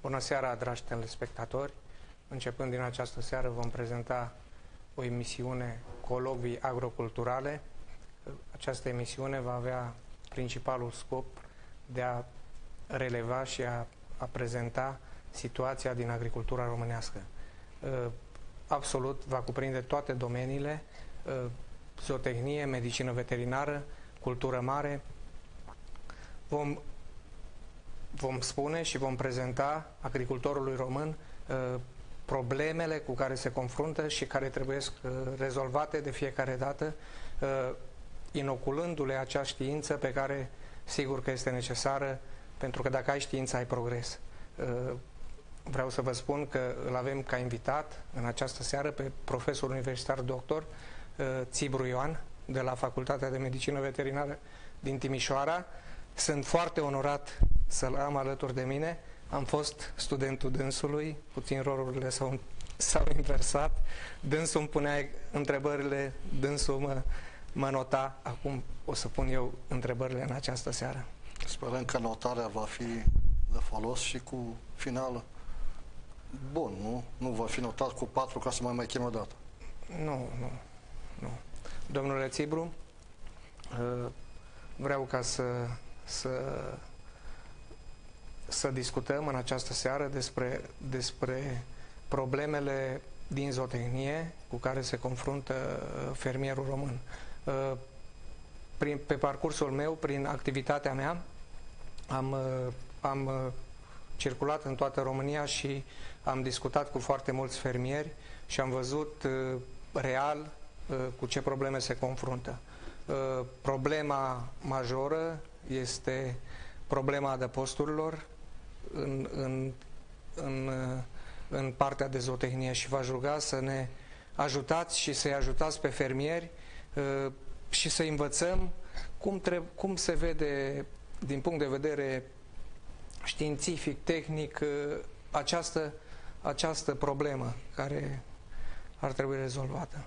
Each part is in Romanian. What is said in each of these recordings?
Bună seara, dragi telespectatori! Începând din această seară vom prezenta o emisiune Colocvii agroculturale. Această emisiune va avea principalul scop de a releva și a prezenta situația din agricultura românească. Absolut va cuprinde toate domeniile, zootehnie, medicină veterinară, cultură mare. Vom spune și vom prezenta agricultorului român problemele cu care se confruntă și care trebuie rezolvate de fiecare dată, inoculându-le acea știință pe care sigur că este necesară, pentru că dacă ai știință, ai progres. Vreau să vă spun că îl avem ca invitat în această seară pe profesor universitar doctor Țibru Ioan, de la Facultatea de Medicină Veterinară din Timișoara. Sunt foarte onorat să-l am alături de mine. Am fost studentul dânsului, puțin rolurile s-au inversat. Dânsul îmi punea întrebările, dânsul mă nota. Acum o să pun eu întrebările în această seară. Sperăm că notarea va fi de folos și cu finală bun, nu? Nu va fi notat cu 4 ca să mai chem o dată. Nu. Domnule Țibru, vreau ca să discutăm în această seară despre problemele din zootehnie cu care se confruntă fermierul român. Pe parcursul meu, prin activitatea mea, am circulat în toată România și am discutat cu foarte mulți fermieri și am văzut real cu ce probleme se confruntă. Problema majoră este problema adăposturilor în partea de zootehnie și v-aș ruga să ne ajutați și să-i ajutați pe fermieri și să învățăm cum se vede din punct de vedere științific, tehnic, această problemă care ar trebui rezolvată.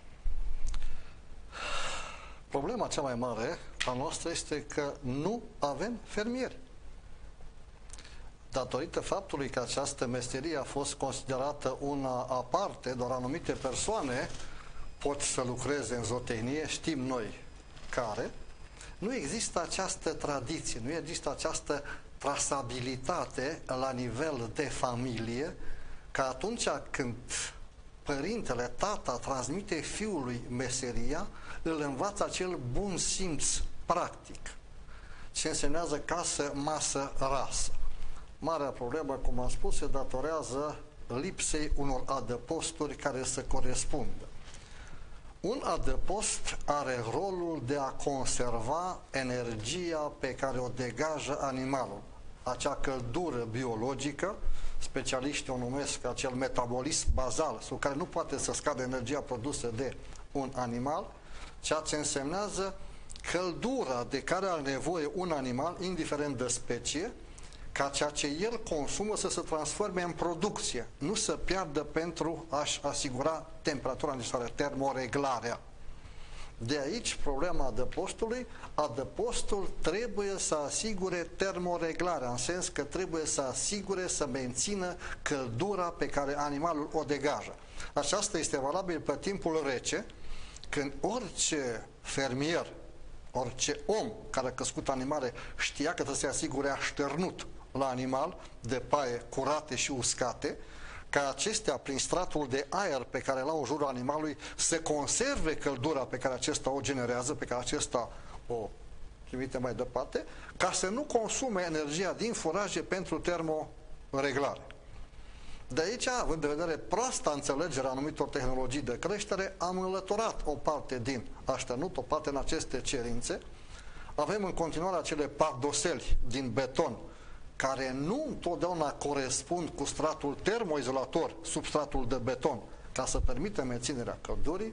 Problema cea mai mare a noastră este că nu avem fermieri. Datorită faptului că această meserie a fost considerată una aparte, doar anumite persoane pot să lucreze în zootehnie, știm noi care, nu există această tradiție, nu există această trasabilitate la nivel de familie, că atunci când părintele, tata, transmite fiului meseria, îl învață acel bun simț practic, ce însemnează casă, masă, rasă. Marea problemă, cum am spus, se datorează lipsei unor adăposturi care să corespundă. Un adăpost are rolul de a conserva energia pe care o degajă animalul, acea căldură biologică, specialiștii o numesc acel metabolism bazal, sub care nu poate să scadă energia produsă de un animal, ceea ce însemnează căldura de care are nevoie un animal, indiferent de specie, ca ceea ce el consumă să se transforme în producție, nu să piardă pentru a-și asigura temperatura necesară, termoreglarea. De aici problema adăpostului. Adăpostul trebuie să asigure termoreglarea, în sens că trebuie să asigure, să mențină căldura pe care animalul o degajă. Aceasta este valabil pe timpul rece, când orice fermier, orice om care a crescut animale știa că trebuie să se asigure așternut la animal de paie curate și uscate, ca acestea, prin stratul de aer pe care l-au în jurul animalului, să conserve căldura pe care acesta o generează, pe care acesta o trimite mai departe, ca să nu consume energia din furaje pentru termoreglare. De aici, având în vedere proasta înțelegerea anumitor tehnologii de creștere, am înlăturat o parte din așternut, o parte în aceste cerințe. Avem în continuare acele pardoseli din beton, care nu întotdeauna corespund cu stratul termoizolator, substratul de beton, ca să permită menținerea căldurii.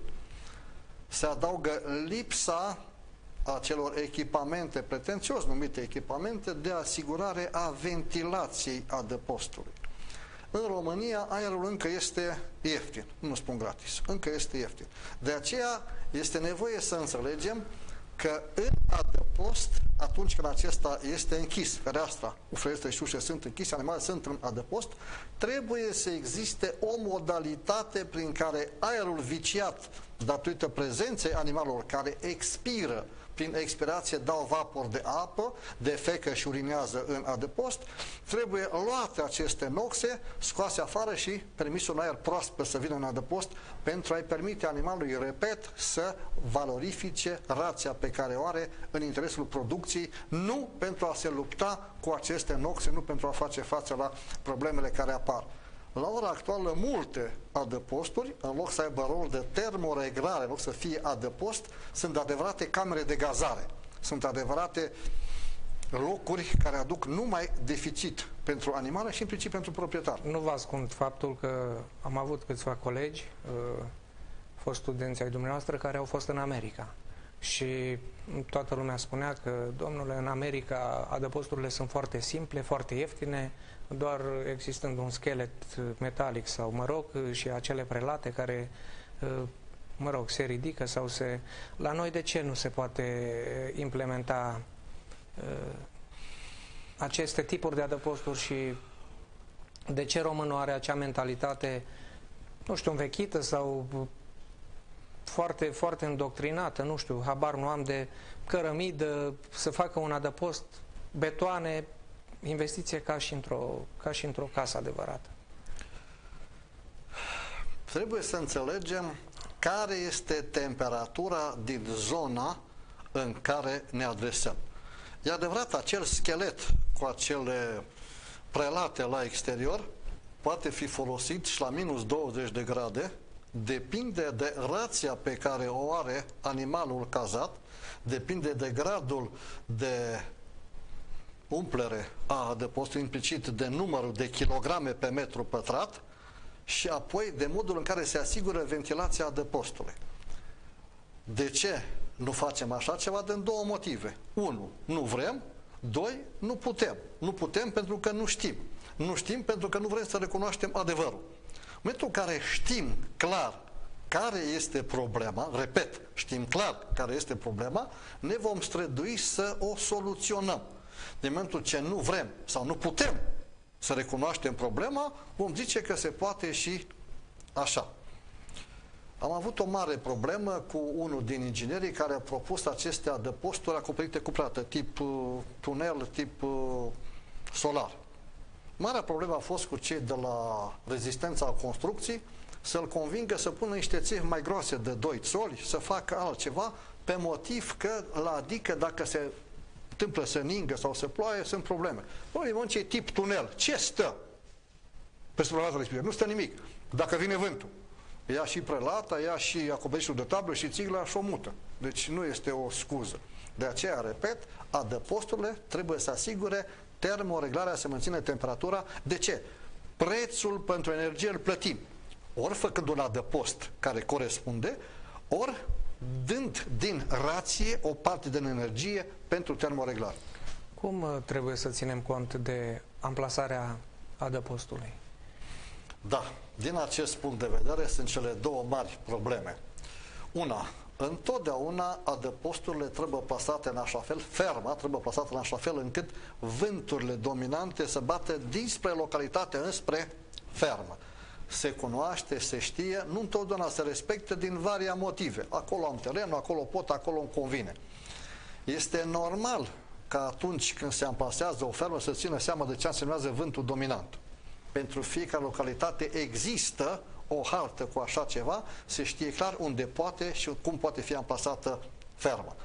Se adaugă lipsa acelor echipamente, pretențios numite echipamente, de asigurare a ventilației adăpostului. În România aerul încă este ieftin, nu spun gratis, încă este ieftin. De aceea este nevoie să înțelegem că în adăpost, atunci când acesta este închis, fereastra, fereastră și ușe sunt închise, animalele sunt în adăpost, trebuie să existe o modalitate prin care aerul viciat, datorită prezenței animalelor care expiră, prin expirație dau vapor de apă, defecă și urinează în adăpost, trebuie luate aceste noxe, scoase afară și permis un aer proaspăt să vină în adăpost pentru a-i permite animalului, repet, să valorifice rația pe care o are în interesul producției, nu pentru a se lupta cu aceste noxe, nu pentru a face față la problemele care apar. La ora actuală, multe adăposturi, în loc să aibă rol de termoreglare, în loc să fie adăpost, sunt adevărate camere de gazare. Sunt adevărate locuri care aduc numai deficit pentru animale și în principiu pentru proprietar. Nu vă ascund faptul că am avut câțiva colegi, fost studenți ai dumneavoastră, care au fost în America. Și toată lumea spunea că, domnule, în America adăposturile sunt foarte simple, foarte ieftine, doar existând un schelet metalic sau, mă rog, și acele prelate care, mă rog, se ridică sau se... La noi de ce nu se poate implementa aceste tipuri de adăposturi și de ce românul are acea mentalitate, nu știu, învechită sau foarte, foarte îndoctrinată, nu știu, habar nu am, de cărămidă, să facă un adăpost, betoane, investiție ca și într-o casă adevărată. Trebuie să înțelegem care este temperatura din zona în care ne adresăm. E adevărat, acel schelet cu acele prelate la exterior poate fi folosit și la minus 20 de grade, depinde de rația pe care o are animalul cazat, depinde de gradul de umplere a adăpostului, implicit de numărul de kilograme pe metru pătrat și apoi de modul în care se asigură ventilația adăpostului. De ce nu facem așa ceva? Din două motive. 1. Nu vrem. 2. Nu putem. Nu putem pentru că nu știm. Nu știm pentru că nu vrem să recunoaștem adevărul. În momentul în care știm clar care este problema, repet, știm clar care este problema, ne vom strădui să o soluționăm. Din momentul ce nu vrem sau nu putem să recunoaștem problema, vom zice că se poate și așa. Am avut o mare problemă cu unul din inginerii care a propus aceste adăposturi acoperite cu plată, tip tunel, tip solar. Marea problemă a fost cu cei de la rezistența construcții să-l convingă să pună niște țevi mai groase de 2 țoli, să facă altceva, pe motiv că la adică dacă se întâmplă să ningă sau să ploaie, sunt probleme. Băi, mă, ce tip tunel? Ce stă pe suprafața respectivă? Nu stă nimic. Dacă vine vântul, ia și prelata, ia și acoperișul de tablă și țigla și o mută. Deci nu este o scuză. De aceea, repet, adăposturile trebuie să asigure termoreglarea, să menține temperatura. De ce? Prețul pentru energie îl plătim. Ori făcând un adăpost care corespunde, ori dând din rație o parte din energie pentru termoreglare. Cum trebuie să ținem cont de amplasarea adăpostului? Da, din acest punct de vedere sunt cele două mari probleme. Una, întotdeauna adăposturile trebuie plasate în așa fel, ferma trebuie plasată în așa fel încât vânturile dominante să bată dinspre localitate înspre fermă. Se cunoaște, se știe, nu întotdeauna se respectă din varia motive. Acolo am terenul, acolo pot, acolo îmi convine. Este normal ca atunci când se amplasează o fermă să țină seama de ce însemnează vântul dominant. Pentru fiecare localitate există o hartă cu așa ceva, se știe clar unde poate și cum poate fi amplasată ferma.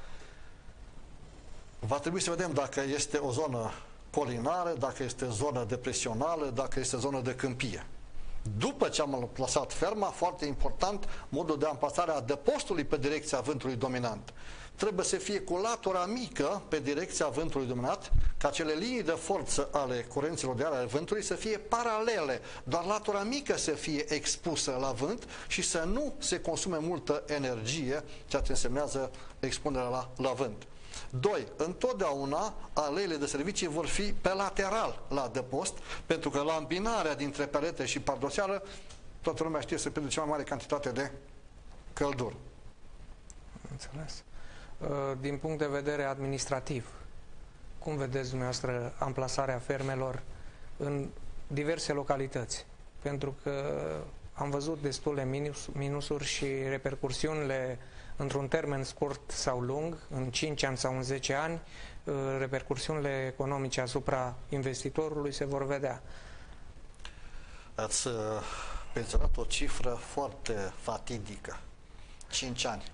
Va trebui să vedem dacă este o zonă colinară, dacă este zonă depresională, dacă este zonă de câmpie. După ce am plasat ferma, foarte important, modul de amplasare a adăpostului pe direcția vântului dominant. Trebuie să fie cu latura mică pe direcția vântului dominant, ca cele linii de forță ale curenților de aer ale vântului să fie paralele, doar latura mică să fie expusă la vânt și să nu se consume multă energie, ceea ce însemnează expunerea la vânt. 2. Întotdeauna aleile de servicii vor fi pe lateral la adăpost, pentru că la îmbinarea dintre perete și pardoseală, toată lumea știe, se pierde cea mai mare cantitate de căldură. Înțeles. Din punct de vedere administrativ, cum vedeți dumneavoastră amplasarea fermelor în diverse localități? Pentru că am văzut destule minusuri și repercursiunile într-un termen scurt sau lung, în 5 ani sau în 10 ani, repercursiunile economice asupra investitorului se vor vedea. Ați menționat o cifră foarte fatidică. 5 ani.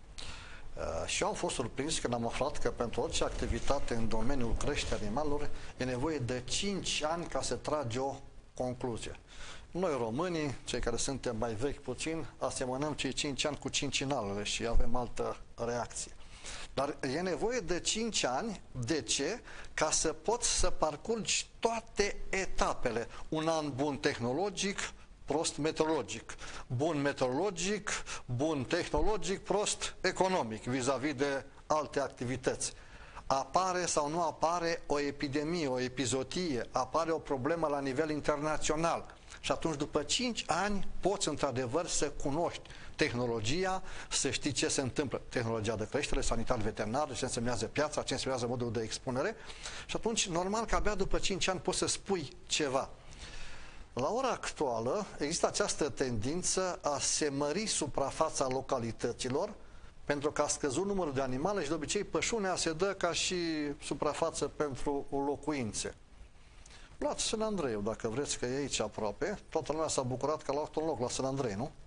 Și eu am fost surprins când am aflat că pentru orice activitate în domeniul creșterii animalelor e nevoie de 5 ani ca să tragi o concluzie. Noi românii, cei care suntem mai vechi puțin, asemănăm cei 5 ani cu cincinalele și avem altă reacție. Dar e nevoie de 5 ani. De ce? Ca să poți să parcurgi toate etapele. Un an bun tehnologic, prost meteorologic. Bun meteorologic, bun tehnologic, prost economic, vis-a-vis de alte activități. Apare sau nu apare o epidemie, o epizotie, apare o problemă la nivel internațional. Și atunci, după 5 ani, poți într-adevăr să cunoști tehnologia, să știi ce se întâmplă. Tehnologia de creștere, sanitar-veterinar, ce însemnează piața, ce însemnează modul de expunere. Și atunci, normal că abia după 5 ani poți să spui ceva. La ora actuală există această tendință a se mări suprafața localităților, pentru că a scăzut numărul de animale și de obicei pășunea se dă ca și suprafață pentru locuințe. Luați Sân Andreiu, dacă vreți, că e aici aproape. Toată lumea s-a bucurat că a luat un loc la Sân Andrei, nu?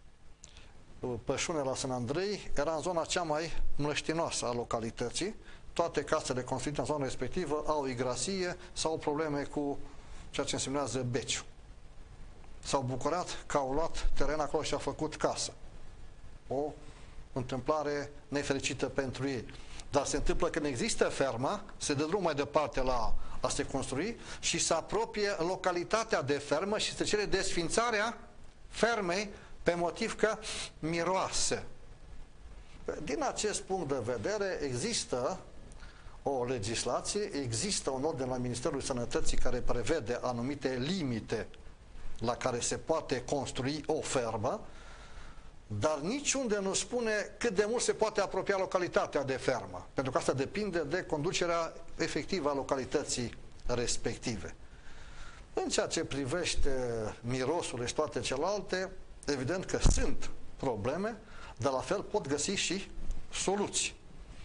Pășunea la Sân Andrei era în zona cea mai mlăștinoasă a localității. Toate casele construite în zona respectivă au igrasie sau probleme cu ceea ce însemnează beciu. S-au bucurat că au luat teren acolo și au făcut casă. O întâmplare nefericită pentru ei. Dar se întâmplă când există ferma, se dă drum mai departe la a se construi și se apropie localitatea de fermă și se cere desfințarea fermei pe motiv că miroase. Din acest punct de vedere există o legislație, există un ordin la Ministerul Sănătății care prevede anumite limite la care se poate construi o fermă, dar niciunde nu spune cât de mult se poate apropia localitatea de fermă, pentru că asta depinde de conducerea efectivă a localității respective. În ceea ce privește mirosul și toate celelalte, evident că sunt probleme, dar la fel pot găsi și soluții.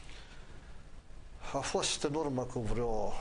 A fost în urmă cu vreo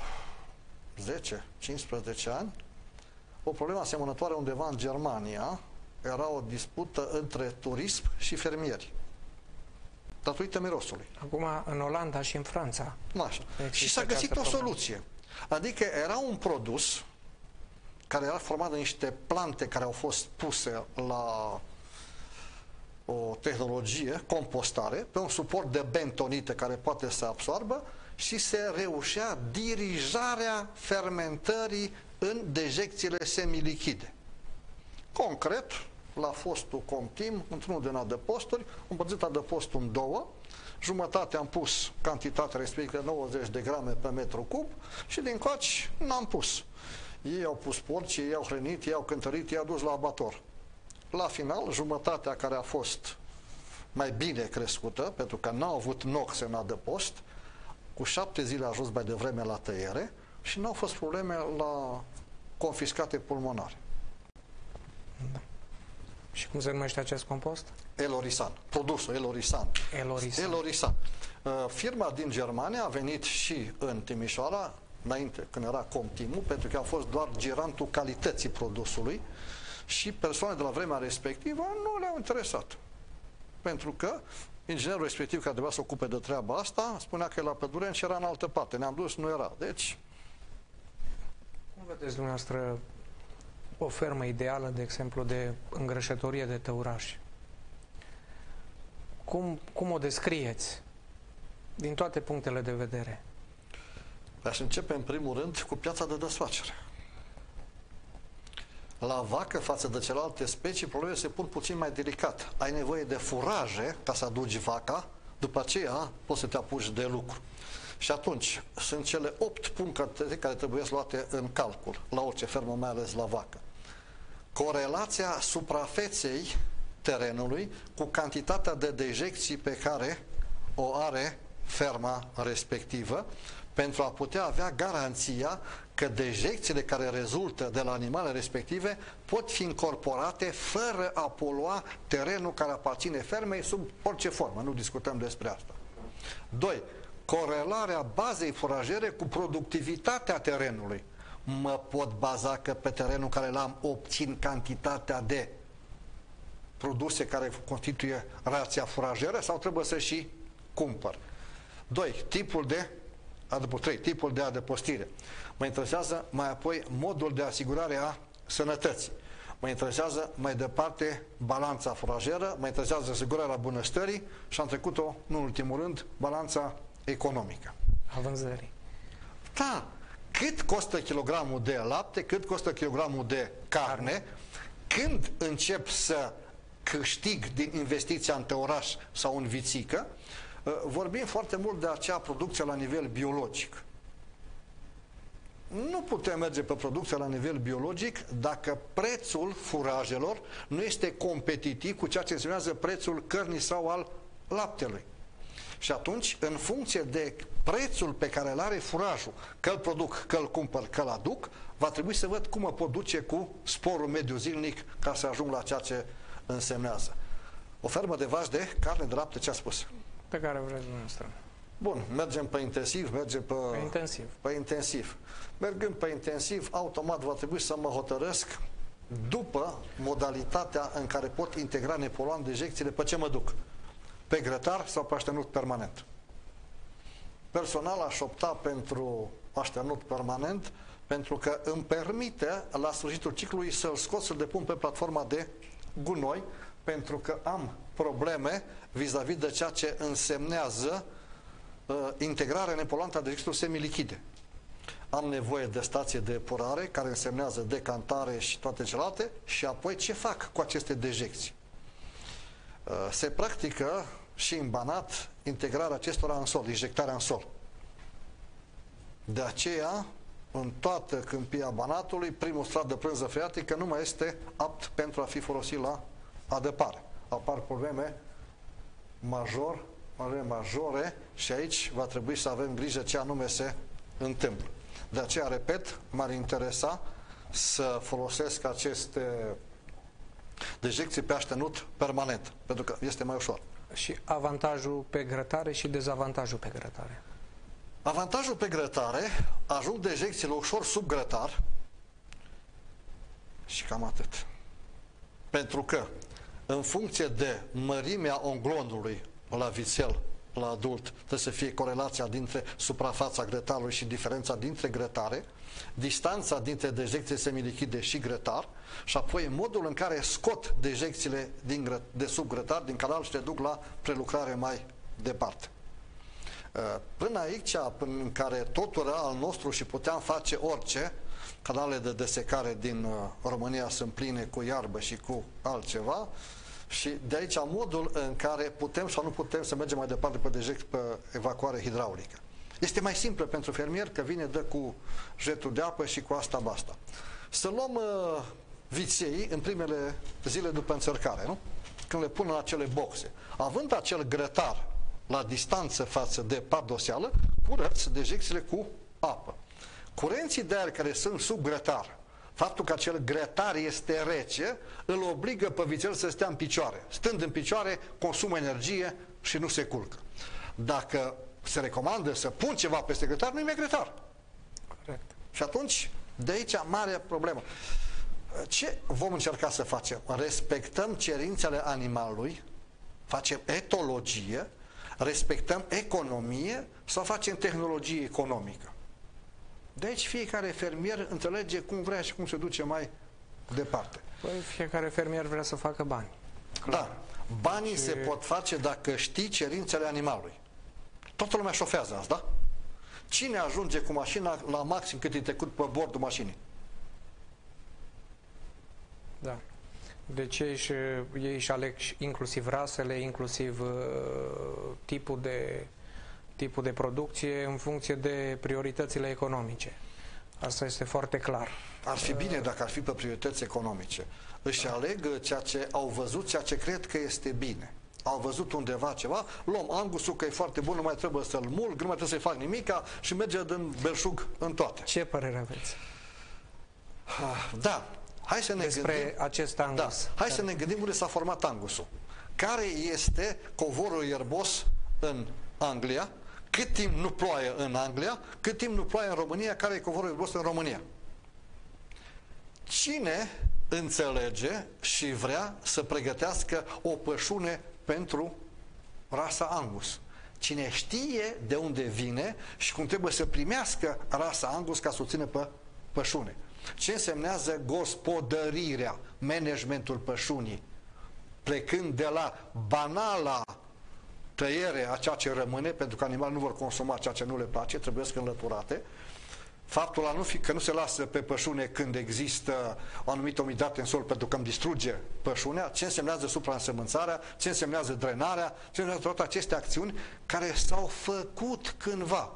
10-15 ani o problemă asemănătoare undeva în Germania. Era o dispută între turism și fermieri datorită mirosului. Acum în Olanda și în Franța. Așa. Și s-a găsit o soluție. Adică era un produs care era format de niște plante care au fost puse la o tehnologie, compostare, pe un suport de bentonită care poate să absoarbă și se reușea dirijarea fermentării în dejecțiile semilichide. Concret, la fostul Comtim, într-unul din adăposturi, am împărțit adăpostul în două, jumătate am pus cantitatea respectivă 90 de grame pe metru cub și din coaci n-am pus. Ei au pus porci, ei au hrănit, ei au cântărit, ei au dus la abator. La final, jumătatea care a fost mai bine crescută, pentru că n-au avut noxe în adăpost, cu 7 zile a ajuns mai devreme la tăiere și n-au fost probleme la confiscate pulmonare. Da. Și cum se numește acest compost? Elorisan. Produsul Elorisan. Elorisan. Firma din Germania a venit și în Timișoara, înainte, când era Comtimul, pentru că a fost doar girantul calității produsului și persoane de la vremea respectivă nu le-au interesat. Pentru că inginerul respectiv care trebuia să ocupe de treaba asta spunea că e la Păduren și era în altă parte. Ne-am dus, nu era. Deci... Cum vedeți dumneavoastră o fermă ideală, de exemplu, de îngrășătorie de tăurași? Cum o descrieți din toate punctele de vedere? Aș începe în primul rând cu piața de desfacere. La vacă, față de celelalte specii, problemele se pun puțin mai delicat. Ai nevoie de furaje ca să aduci vaca, după aceea poți să te apuci de lucru. Și atunci, sunt cele 8 puncte care trebuie luate în calcul, la orice fermă, mai ales la vacă. Corelația suprafeței terenului cu cantitatea de dejecții pe care o are ferma respectivă pentru a putea avea garanția că dejecțiile care rezultă de la animalele respective pot fi incorporate fără a polua terenul care aparține fermei sub orice formă. Nu discutăm despre asta. 2. Corelarea bazei furajere cu productivitatea terenului. Mă pot baza că pe terenul care l-am obțin cantitatea de produse care constituie rația furajeră sau trebuie să și cumpăr? 2. Tipul de 3. Tipul de adăpostire. Mă interesează mai apoi modul de asigurare a sănătății. Mă interesează mai departe balanța furajeră, mă interesează asigurarea bunăstării și am trecut-o, nu în ultimul rând, balanța economică. A vânzării. Da. Cât costă kilogramul de lapte, cât costă kilogramul de carne, când încep să câștig din investiția între oraș sau în vițică. Vorbim foarte mult de acea producție la nivel biologic. Nu putem merge pe producția la nivel biologic dacă prețul furajelor nu este competitiv cu ceea ce însemnează prețul cărnii sau al laptelui. Și atunci, în funcție de prețul pe care îl are furajul, că îl produc, că îl cumpăr, că îl aduc, va trebui să văd cum mă pot duce cu sporul mediu zilnic ca să ajung la ceea ce însemnează. O fermă de vaci de carne de lapte, ce a spus? Pe care vreți dumneavoastră. Bun, mergem pe intensiv, mergem pe intensiv. Pe intensiv. Mergând pe intensiv, automat va trebui să mă hotărăsc după modalitatea în care pot integra nepoluant dejecțiile, pe ce mă duc? Pe grătar sau pe așternut permanent? Personal aș opta pentru așternut permanent pentru că îmi permite la sfârșitul ciclului să-l scot, să-l depun pe platforma de gunoi, pentru că am probleme vis-a-vis de ceea ce însemnează integrarea nepoluantă a dejecțiilor semilichide. Am nevoie de stație de epurare, care însemnează decantare și toate celelalte, și apoi ce fac cu aceste dejecții? Se practică și în Banat integrarea acestora în sol, injectarea în sol. De aceea, în toată câmpia Banatului, primul strat de prânză freatică nu mai este apt pentru a fi folosit la adăpare. Apar probleme majore și aici va trebui să avem grijă ce anume se întâmplă. De aceea, repet, m-ar interesa să folosesc aceste dejecții pe așternut permanent, pentru că este mai ușor. Și avantajul pe grătare și dezavantajul pe grătare? Avantajul pe grătare, ajung dejecțiile ușor sub grătar și cam atât. Pentru că, în funcție de mărimea onglonului la vițel, la adult, trebuie să fie corelația dintre suprafața grătarului și diferența dintre grătare, distanța dintre dejecții semilichide și grătar și apoi modul în care scot dejecțiile de sub grătar, din canal, și le duc la prelucrare mai departe. Până aici, în care totul era al nostru și puteam face orice, canalele de desecare din România sunt pline cu iarbă și cu altceva, și de aici modul în care putem sau nu putem să mergem mai departe pe deject, pe evacuare hidraulică. Este mai simplu pentru fermier, că vine, dă cu jetul de apă și cu asta basta. Să luăm viței în primele zile după înțărcare, nu? Când le pun în acele boxe. Având acel grătar la distanță față de pardoseală, curăț dejecțiile cu apă. Curenții de aer care sunt sub grătar, faptul că acel grătar este rece, îl obligă pe vițel să stea în picioare. Stând în picioare, consumă energie și nu se culcă. Dacă se recomandă să pun ceva peste grătar, nu-i mai grătar. Corect. Și atunci, de aici, mare problemă. Ce vom încerca să facem? Respectăm cerințele animalului, facem etologie, respectăm economie sau facem tehnologie economică? De aici fiecare fermier înțelege cum vrea și cum se duce mai departe. Păi, fiecare fermier vrea să facă bani. Clar. Da. Banii se pot face dacă știi cerințele animalului. Toată lumea șofează azi, da? Cine ajunge cu mașina la maxim cât e trecut pe bordul mașinii? Da. Deci ei își aleg inclusiv rasele, inclusiv tipul de producție în funcție de prioritățile economice. Asta este foarte clar. Ar fi bine dacă ar fi pe priorități economice. Își aleg ceea ce au văzut, ceea ce cred că este bine. au văzut undeva ceva, luăm angusul că e foarte bun, nu mai trebuie să-l mulg, nu mai trebuie să-i fac nimica și merge din belșug în toate. Ce părere aveți? Da, hai să ne despre gândim, acest angus. Da, hai să ne gândim unde s-a format angusul. Care este covorul ierbos în Anglia, cât timp nu ploaie în Anglia, cât timp nu ploaie în România, care e covorul ierbos în România. Cine înțelege și vrea să pregătească o pășune pentru rasa Angus? Cine știe de unde vine și cum trebuie să primească rasa Angus ca să o țină pe pășune. Ce însemnează gospodărirea, managementul pășunii, plecând de la banala tăiere a ceea ce rămâne, pentru că animalele nu vor consuma ceea ce nu le place, trebuie să înlăturate. Faptul că nu se lasă pe pășune când există o anumită umiditate în sol pentru că îmi distruge pășunea, ce însemnează supraînsămânțarea, ce însemnează drenarea, ce însemnează toate aceste acțiuni care s-au făcut cândva.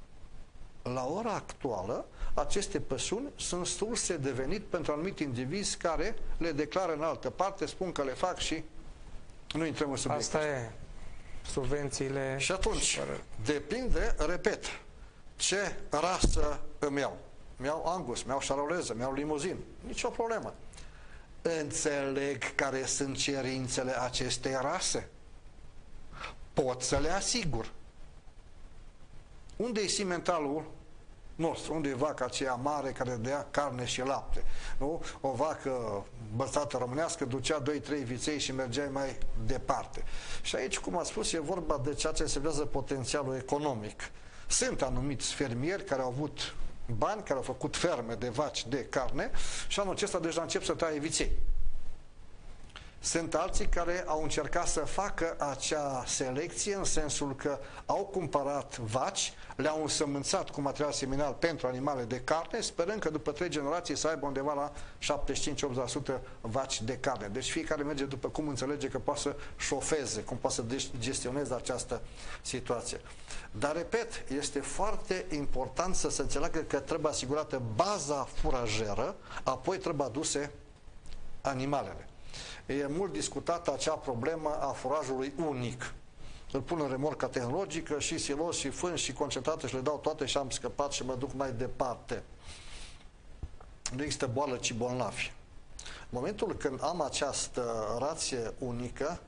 La ora actuală, aceste pășuni sunt surse de venit pentru anumiti indivizi care le declară în altă parte, spun că le fac și nu intrăm în subiect. Asta e. Subvențiile... Și atunci, depinde, repet, ce rasă îmi iau. Mi-au Angus, mi-au șaroleză, mi-au limuzin. Nicio problemă. Înțeleg care sunt cerințele acestei rase. Pot să le asigur. Unde e simentalul nostru? Unde e vaca aceea mare care dea carne și lapte? Nu? O vacă bățată românească ducea 2-3 viței și mergeai mai departe. Și aici, cum am spus, e vorba de ceea ce însemnează potențialul economic. Sunt anumiți fermieri care au avut bani, care au făcut ferme de vaci de carne și anul acesta deja încep să taie viței. Sunt alții care au încercat să facă acea selecție în sensul că au cumpărat vaci, le-au însămânțat cu material seminal pentru animale de carne, sperând că după 3 generații să aibă undeva la 75-80% vaci de carne. Deci fiecare merge după cum înțelege că poate să șofeze, cum poate să gestioneze această situație. Dar, repet, este foarte important să se înțeleagă că trebuie asigurată baza furajeră, apoi trebuie aduse animalele. E mult discutată acea problemă a furajului unic. Îl pun în remorca tehnologică și silos și fân și concentrate și le dau toate și am scăpat și mă duc mai departe. Nu există boală, ci bolnavi. În momentul când am această rație unică,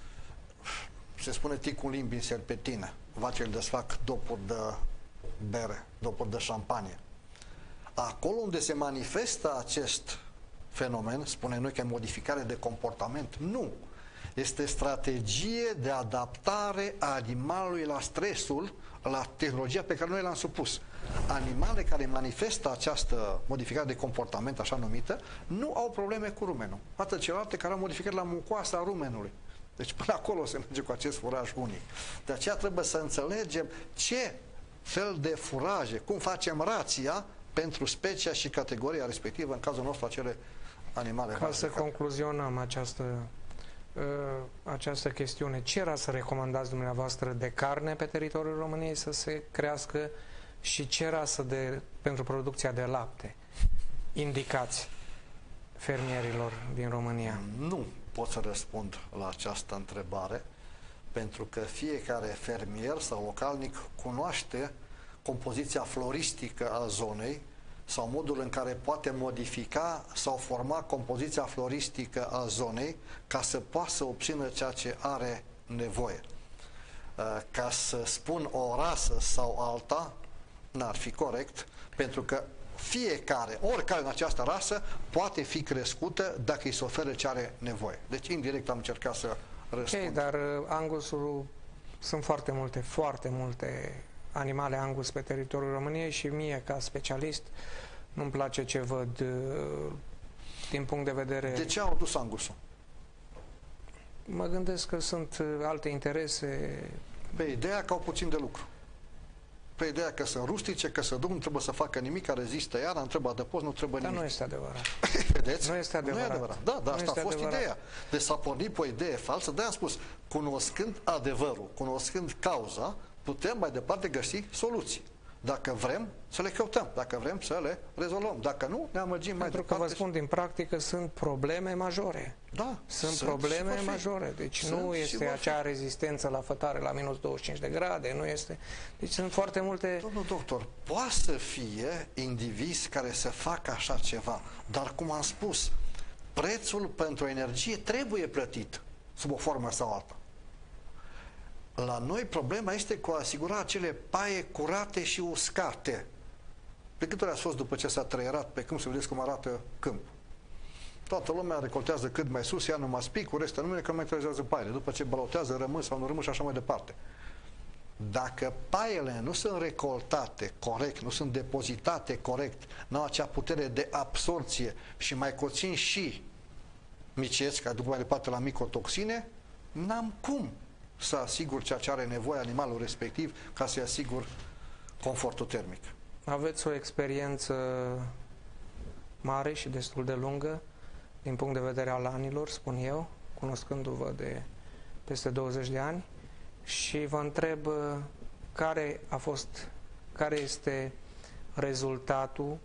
se spune ticul limbii în serpentină. Vacile desfac dopuri de bere, dopuri de șampanie. Acolo unde se manifestă acest fenomen, spune noi că e modificare de comportament. Nu. Este strategie de adaptare a animalului la stresul, la tehnologia pe care noi l-am supus. Animale care manifestă această modificare de comportament, așa numită, nu au probleme cu rumenul. Atât celelalte care au modificări la mucoasa rumenului. Deci până acolo se merge cu acest furaj unic. De aceea trebuie să înțelegem ce fel de furaje, cum facem rația pentru specia și categoria respectivă, în cazul nostru acele animale. Ca să concluzionăm această chestiune, ce rasă recomandați dumneavoastră de carne pe teritoriul României să se crească și ce rasă pentru producția de lapte indicați fermierilor din România? Nu pot să răspund la această întrebare, pentru că fiecare fermier sau localnic cunoaște compoziția floristică a zonei sau modul în care poate modifica sau forma compoziția floristică a zonei ca să poată să obțină ceea ce are nevoie. Ca să spun o rasă sau alta, n-ar fi corect, pentru că fiecare, oricare în această rasă poate fi crescută dacă îi se oferă ce are nevoie. Deci indirect am încercat să răspund. Ok, dar Angusul, sunt foarte multe animale Angus pe teritoriul României și mie, ca specialist, nu-mi place ce văd din punct de vedere... De ce au dus Angusul? Mă gândesc că sunt alte interese... Pe ideea că au puțin de lucru. Pe ideea că sunt rustice, că se duc, nu trebuie să facă nimic, care rezistă iarna, nu trebuie adăpost, nu trebuie nimic. Dar nu este adevărat. Vedeți? Nu este adevărat. Nu e adevărat. Da, dar asta a fost ideea. Deci s-a pornit pe o idee falsă, de-aia am spus, cunoscând adevărul, cunoscând cauza, putem mai departe găsi soluții. Dacă vrem să le căutăm, dacă vrem să le rezolvăm, dacă nu, ne amăgim mai Pentru departe. că vă spun din practică, sunt probleme majore. Da, sunt probleme majore. Deci nu este acea rezistență la fătare la minus 25 de grade, nu este. Deci sunt foarte multe... Domnul doctor, poate să fie indivizi care să facă așa ceva, dar cum am spus, prețul pentru energie trebuie plătit, sub o formă sau alta. La noi problema este cu a asigura acele paie curate și uscate. Pe cât ori ați fost după ce s-a trăierat pe câmp, să vedeți cum arată câmpul. Toată lumea recoltează cât mai sus, ia numai spicuri, restă numele că nu mai trăzează paiele. După ce balotează, rămân sau nu rămân și așa mai departe. Dacă paiele nu sunt recoltate corect, nu sunt depozitate corect, nu au acea putere de absorție și mai conțin și miceți, care duc mai departe la micotoxine, n-am cum să asigur ceea ce are nevoie animalul respectiv ca să-i asigur confortul termic. Aveți o experiență mare și destul de lungă din punct de vedere al anilor, spun eu, cunoscându-vă de peste 20 de ani, și vă întreb care este rezultatul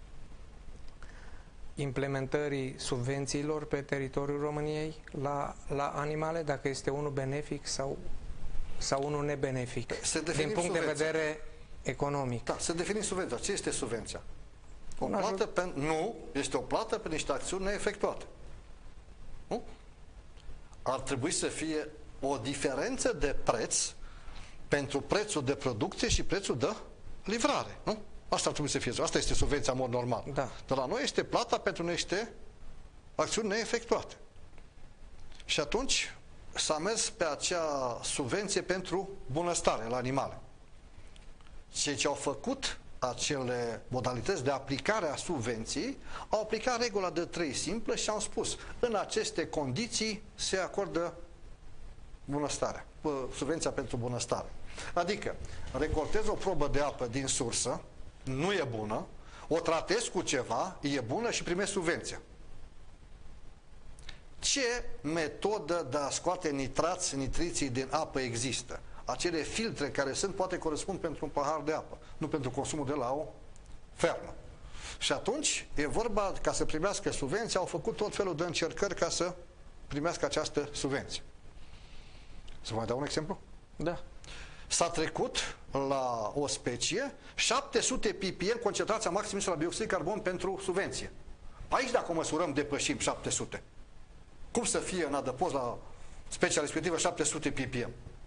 implementării subvențiilor pe teritoriul României la animale, dacă este unul benefic sau unul nebenefic, din punct de vedere economic. Da, să definim subvenția. Ce este subvenția? Nu, este o plată pe niște acțiuni neefectuate. Nu? Ar trebui să fie o diferență de preț pentru prețul de producție și prețul de livrare. Nu? Asta ar trebui să fie. Asta este subvenția în mod normal. Da. Dar la noi este plata pentru niște acțiuni neefectuate. Și atunci s-a mers pe acea subvenție pentru bunăstare la animale. Cei ce au făcut acele modalități de aplicare a subvenției au aplicat regula de 3 simplă și au spus, în aceste condiții se acordă bunăstarea, subvenția pentru bunăstare. Adică, recoltez o probă de apă din sursă, nu e bună, o tratez cu ceva, e bună și primesc subvenția. Ce metodă de a scoate nitrați, nitriții din apă există? Acele filtre care sunt, poate corespund pentru un pahar de apă, nu pentru consumul de la o fermă. Și atunci, e vorba, ca să primească subvenția, au făcut tot felul de încercări ca să primească această subvenție. Să vă mai dau un exemplu? Da. S-a trecut la o specie 700 ppm concentrația maximă la dioxid de carbon pentru subvenție. Aici, dacă o măsurăm, depășim 700. Cum să fie în adăpost la specia respectivă 700 ppm?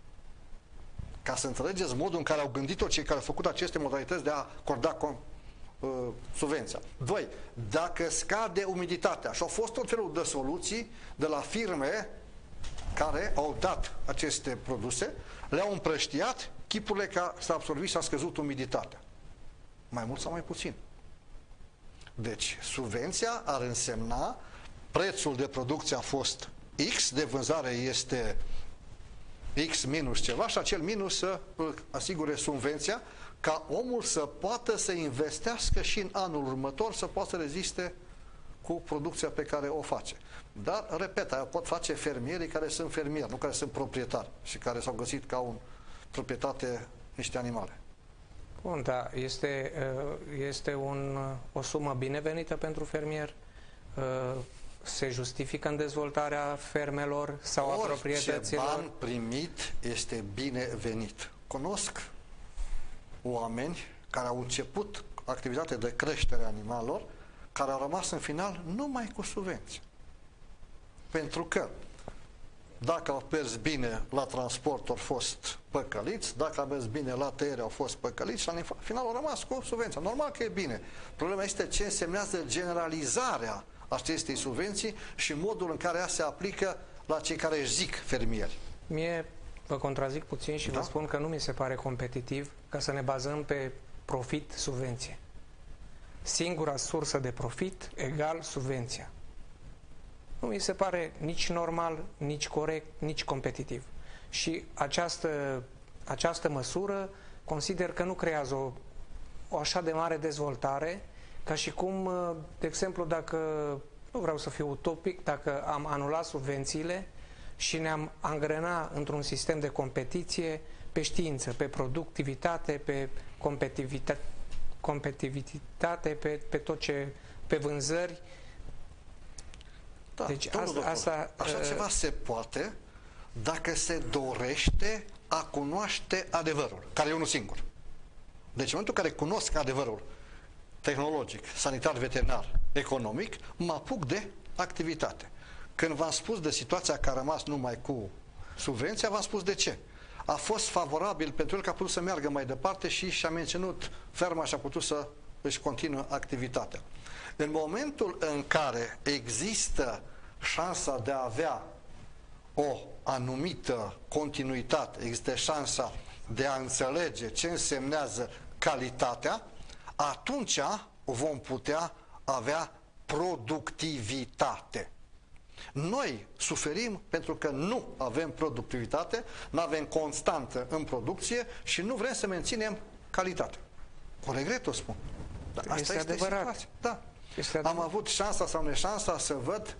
Ca să înțelegeți modul în care au gândit-o cei care au făcut aceste modalități de a acorda subvenția. 2. Dacă scade umiditatea, și au fost tot felul de soluții de la firme care au dat aceste produse, le-au împrăștiat chipurile ca să absorbi și a scăzut umiditatea. Mai mult sau mai puțin. Deci, subvenția ar însemna prețul de producție a fost X, de vânzare este X minus ceva și acel minus să asigure subvenția ca omul să poată să investească și în anul următor să poată să reziste cu producția pe care o face. Dar, repet, aia pot face fermierii care sunt fermieri, nu care sunt proprietari și care s-au găsit ca un proprietate niște animale. Bun, da, este o sumă binevenită pentru fermier? Se justifică în dezvoltarea fermelor sau a proprietăților? Orice ban primit este binevenit. Cunosc oameni care au început activitatea de creștere a animalelor, care au rămas în final numai cu subvenții. Pentru că dacă au mers bine la transport, au fost păcăliți, dacă au mers bine la tăiere, au fost păcăliți și în final au rămas cu subvenția. Normal că e bine. Problema este ce însemnează generalizarea acestei subvenții și modul în care ea se aplică la cei care își zic fermieri. Mie vă contrazic puțin și vă spun că nu mi se pare competitiv ca să ne bazăm pe profit subvenție. Singura sursă de profit egal subvenția. Nu mi se pare nici normal, nici corect, nici competitiv. Și această măsură consider că nu creează o așa de mare dezvoltare ca și cum, de exemplu, dacă, nu vreau să fiu utopic, dacă am anulat subvențiile și ne-am angrena într-un sistem de competiție pe știință, pe productivitate, pe competitivitate pe tot ce, pe vânzări. Da, deci așa ceva se poate dacă se dorește a cunoaște adevărul, care e unul singur. Deci în momentul în care cunosc adevărul tehnologic, sanitar, veterinar, economic, mă apuc de activitate. Când v-am spus de situația că a rămas numai cu subvenția, v-am spus de ce. A fost favorabil pentru el că a putut să meargă mai departe și și-a menținut ferma și a putut să își continuă activitatea. În momentul în care există șansa de a avea o anumită continuitate, există șansa de a înțelege ce însemnează calitatea, atunci vom putea avea productivitate. Noi suferim pentru că nu avem productivitate, nu avem constantă în producție și nu vrem să menținem calitatea. Cu regret o spun. Dar asta este situația. Da. Am avut șansa sau neșansa să văd,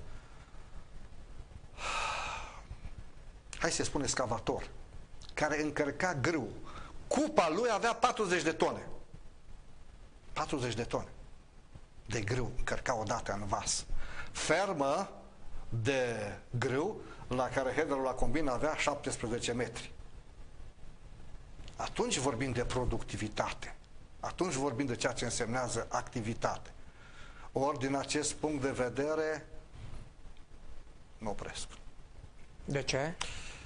hai să spun, excavator, care încărca grâu. Cupa lui avea 40 de tone. 40 de tone de grâu încărca odată în vas. Fermă de grâu la care headerul la combin avea 17 metri. Atunci vorbim de productivitate. Atunci vorbim de ceea ce însemnează activitate. Ori din acest punct de vedere mă opresc. De ce?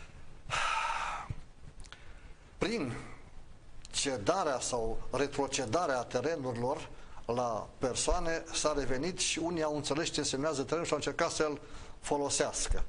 Prin cedarea sau retrocedarea terenurilor la persoane s-a revenit și unii au înțeles ce însemnează terenul și au încercat să-l folosească.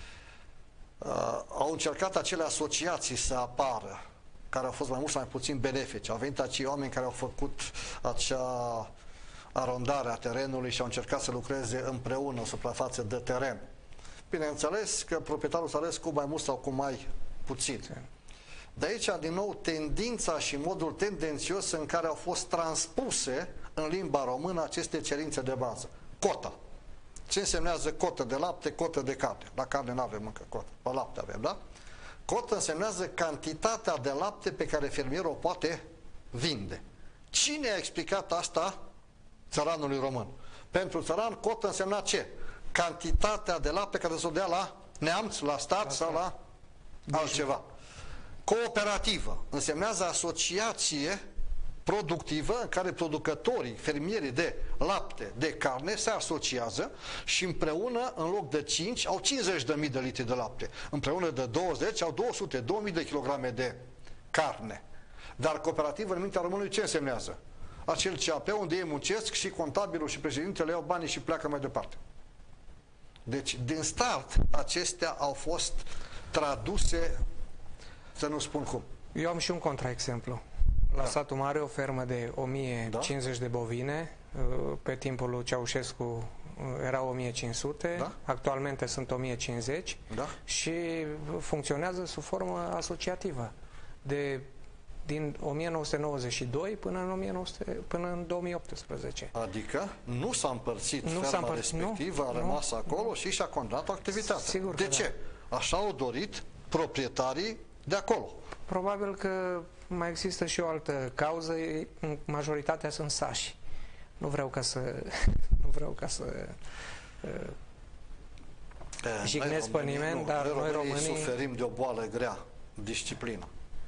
Au încercat acele asociații să apară, care au fost mai mult sau mai puțin benefice. Au venit acei oameni care au făcut acea arondare a terenului și au încercat să lucreze împreună o suprafață de teren. Bineînțeles că proprietarul s-a ales cu mai mult sau cu mai puțin. De aici, din nou, tendința și modul tendențios în care au fost transpuse în limba română aceste cerințe de bază. Cota. Ce însemnează cotă de lapte, cotă de carne? La carne nu avem încă cotă, la lapte avem, da? Cotă însemnează cantitatea de lapte pe care fermierul o poate vinde. Cine a explicat asta țăranului român? Pentru țăran, cotă însemna ce? Cantitatea de lapte care se o dea la neamț, la stat sau la altceva. Cooperativă însemnează asociație productivă în care producătorii, fermierii de lapte, de carne se asociază și împreună, în loc de 5, au 50.000 de litri de lapte. Împreună de 20 au 200, 2000 de kilograme de carne. Dar cooperativă în mintea românului ce însemnează? Acel CAP unde ei muncesc și contabilul și președintele iau banii și pleacă mai departe. Deci, din start, acestea au fost traduse, să nu spun cum. Eu am și un contraexemplu. La satul mare, o fermă de 1050 de bovine, pe timpul lui Ceaușescu era 1500, actualmente sunt 1050 și funcționează sub formă asociativă. Din 1992 până în 2018. Adică nu s-a împărțit ferma respectivă, a rămas acolo și și-a condamnat activitatea. Sigur de ce? Așa au dorit proprietarii de acolo. Probabil că mai există și o altă cauză, majoritatea sunt sași. Nu vreau ca să jignesc pe nimeni, dar noi românii suferim de o boală grea, disciplină.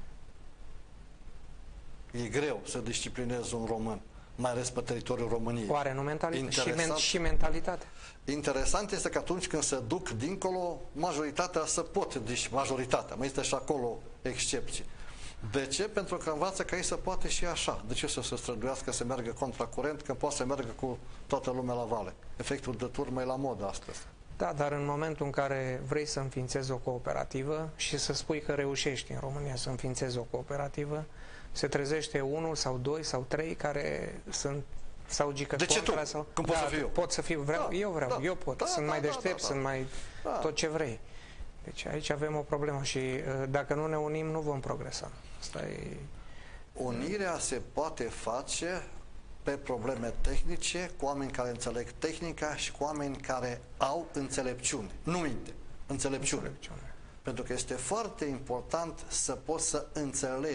E greu să disciplinezi un român, mai ales pe teritoriul României. Oare nu mentalitate? Și mentalitate. Interesant este că atunci când se duc dincolo, majoritatea se pot, deci majoritatea, mai este și acolo excepții. De ce? Pentru că învață că ei se poate și așa. De ce să se străduiască să meargă contra curent, când poate să meargă cu toată lumea la vale? Efectul de turmă e la modă astăzi. Da, dar în momentul în care vrei să înființezi o cooperativă și să spui că reușești în România să înființezi o cooperativă, se trezește unul sau doi sau trei care sunt sau de ce tu? Sau, cum pot să fiu eu? Pot să fiu, eu pot, sunt mai deștept, sunt mai tot ce vrei. Deci aici avem o problemă și dacă nu ne unim, nu vom progresa. Asta e... Unirea se poate face pe probleme tehnice, cu oameni care înțeleg tehnica și cu oameni care au înțelepciune. Nu minte, înțelepciune. Pentru că este foarte important să poți să înțelegi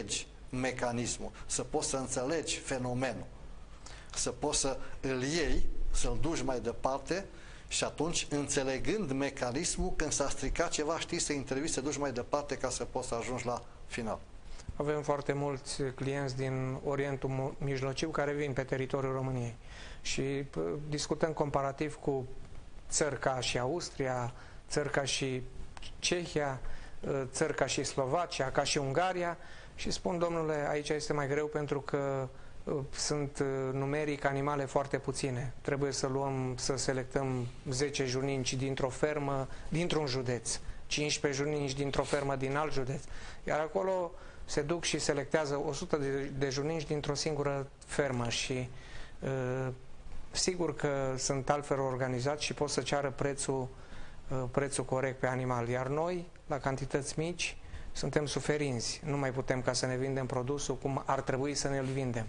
mecanismul, să poți să înțelegi fenomenul, să poți să îl iei, să-l duci mai departe și atunci, înțelegând mecanismul, când s-a stricat ceva, știi să intervii, să duci mai departe ca să poți să ajungi la final. Avem foarte mulți clienți din Orientul Mijlociu care vin pe teritoriul României și discutăm comparativ cu țări ca și Austria, țări ca și Cehia, țări ca și Slovacia, ca și Ungaria și spun, domnule, aici este mai greu pentru că sunt numeric animale foarte puține. Trebuie să selectăm 10 juninci dintr-o fermă, dintr-un județ, 15 juninci dintr-o fermă din alt județ. Iar acolo se duc și selectează 100 de juninci dintr-o singură fermă și sigur că sunt altfel organizați și pot să ceară prețul corect pe animal. Iar noi, la cantități mici, suntem suferinți. Nu mai putem ca să ne vindem produsul cum ar trebui să ne-l vindem.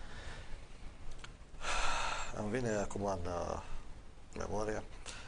Îmi vine acum în memorie.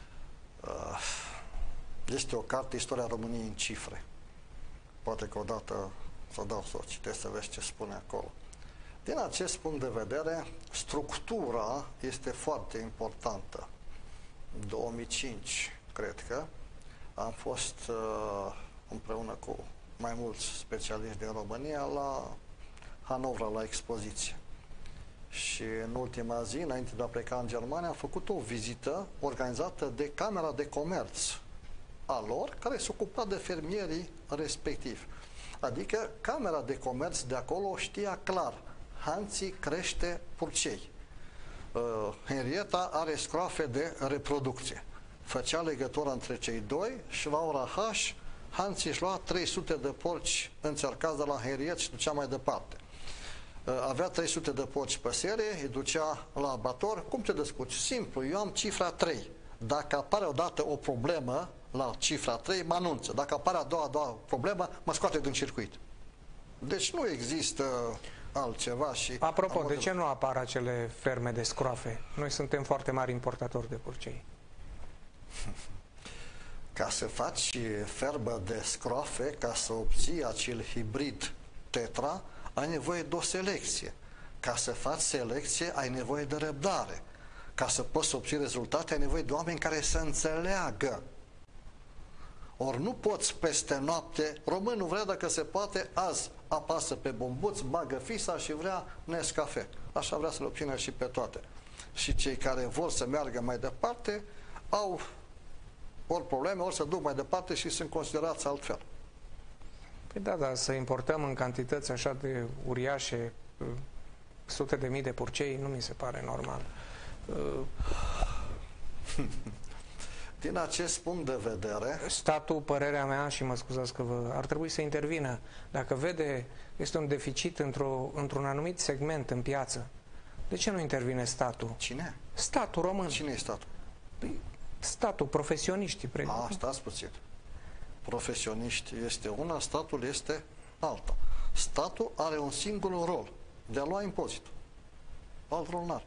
Este o carte, Istoria României în cifre. Poate că odată să dau să o citesc să vezi ce spune acolo. Din acest punct de vedere, structura este foarte importantă. În 2005, cred că, am fost împreună cu mai mulți specialiști din România la Hanovra, la expoziție. Și în ultima zi, înainte de a pleca în Germania, am făcut o vizită organizată de Camera de Comerț a lor, care se ocupa de fermierii respectivi. Adică Camera de Comerț de acolo știa clar, Hanții crește purcei. Henrietta are scroafe de reproducție. Făcea legătura între cei doi și la ora H, Hanții își lua 300 de porci înțărcați de la Henrietta și ducea mai departe. Avea 300 de porci pe serie, îi ducea la abator. Cum te descurci? Simplu, eu am cifra 3. Dacă apare odată o problemă la cifra 3, mă anunță. Dacă apare a doua problemă, mă scoate din circuit. Deci nu există altceva. Și apropo, de ce nu apar acele ferme de scroafe? Noi suntem foarte mari importatori de purcei. Ca să faci fermă de scroafe, ca să obții acel hibrid tetra, ai nevoie de o selecție. Ca să faci selecție, ai nevoie de răbdare. Ca să poți să obții rezultate, ai nevoie de oameni care să înțeleagă. Ori nu poți peste noapte, românul vrea, dacă se poate, azi apasă pe bombuț, bagă fisa și vrea Nescafe. Așa vrea să le obțină și pe toate. Și cei care vor să meargă mai departe au ori probleme, ori să duc mai departe și sunt considerați altfel. Păi da, dar să importăm în cantități așa de uriașe sute de mii de purcei nu mi se pare normal. Din acest punct de vedere, statul, părerea mea, și mă scuzați că ar trebui să intervină. Dacă vede este un deficit într-un anumit segment în piață, de ce nu intervine statul? Cine? Statul român. Cine e statul? Păi, statul, profesioniștii. Stați puțin. Profesioniști este una, statul este alta. Statul are un singur rol, de a lua impozitul. Alt rol n-are.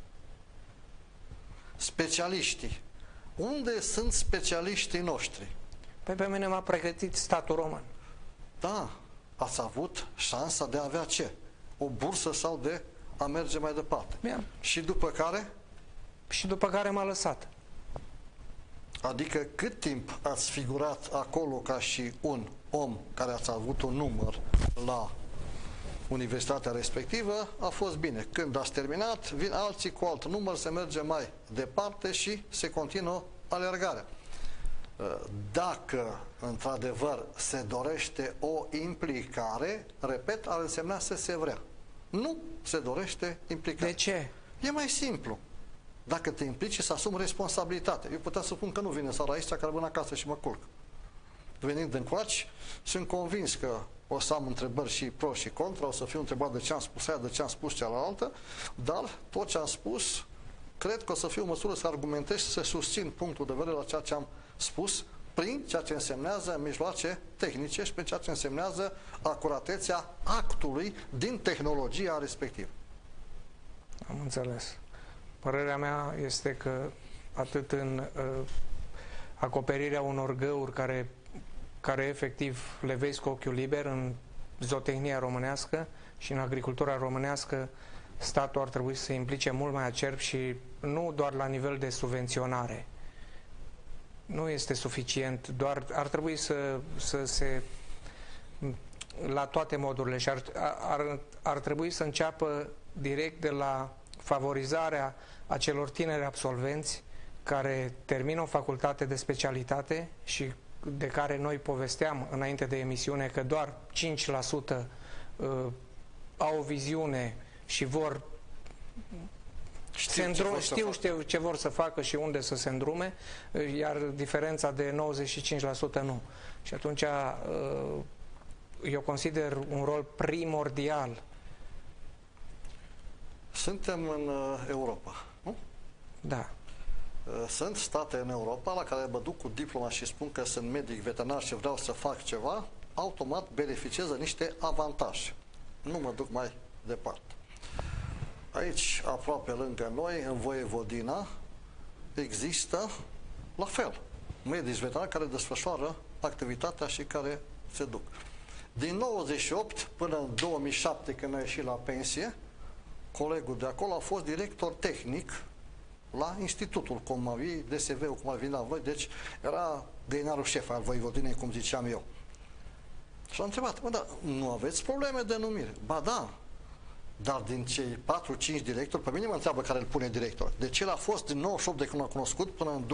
Specialiștii. Unde sunt specialiștii noștri? Păi pe mine m-a pregătit statul român. Da, ați avut șansa de a avea ce? O bursă sau de a merge mai departe. Și după care? Și după care m-a lăsat. Adică cât timp ați figurat acolo ca și un om care ați avut un număr la universitatea respectivă, a fost bine. Când ați terminat, vin alții cu alt număr, se merge mai departe și se continuă alergarea. Dacă, într-adevăr, se dorește o implicare, repet, ar însemna să se vrea. Nu se dorește implicare. De ce? E mai simplu. Dacă te implici, să asumi responsabilitate. Eu puteam să spun că nu vine seara aici, că rămân acasă și mă culc. Venind încoace, sunt convins că o să am întrebări și pro și contra, o să fiu întrebat de ce am spus aia, de ce am spus cealaltă, dar tot ce am spus, cred că o să fiu în măsură să argumentez și să susțin punctul de vedere la ceea ce am spus, prin ceea ce însemnează mijloace tehnice și prin ceea ce însemnează acuratețea actului din tehnologia respectivă. Am înțeles. Părerea mea este că atât în acoperirea unor găuri care efectiv le vezi cu ochiul liber în zootehnia românească și în agricultura românească statul ar trebui să se implice mult mai acerb și nu doar la nivel de subvenționare. Nu este suficient, doar ar trebui să se la toate modurile și ar trebui să înceapă direct de la favorizarea acelor tineri absolvenți care termină o facultate de specialitate și de care noi povesteam înainte de emisiune că doar 5% au o viziune și vor știu ce vor să facă și unde să se îndrume, iar diferența de 95% nu. Și atunci eu consider un rol primordial. Suntem în Europa, nu? Da. Sunt state în Europa la care mă duc cu diploma și spun că sunt medic veterinar și vreau să fac ceva, automat beneficiază niște avantaje. Nu mă duc mai departe. Aici, aproape lângă noi, în Voievodina, există la fel medici veterinari care desfășoară activitatea și care se duc. Din 98 până în 2007, când a ieșit la pensie, colegul de acolo a fost director tehnic la institutul, cum ar fi DSV-ul, cum ar fi la voi, deci era găinarul șef al Voievodinei, cum ziceam eu. Și am întrebat, mă, da, nu aveți probleme de numire? Ba da, dar din cei 4-5 directori, pe mine mă întreabă care îl pune director. Deci el a fost din 98 de când a cunoscut până în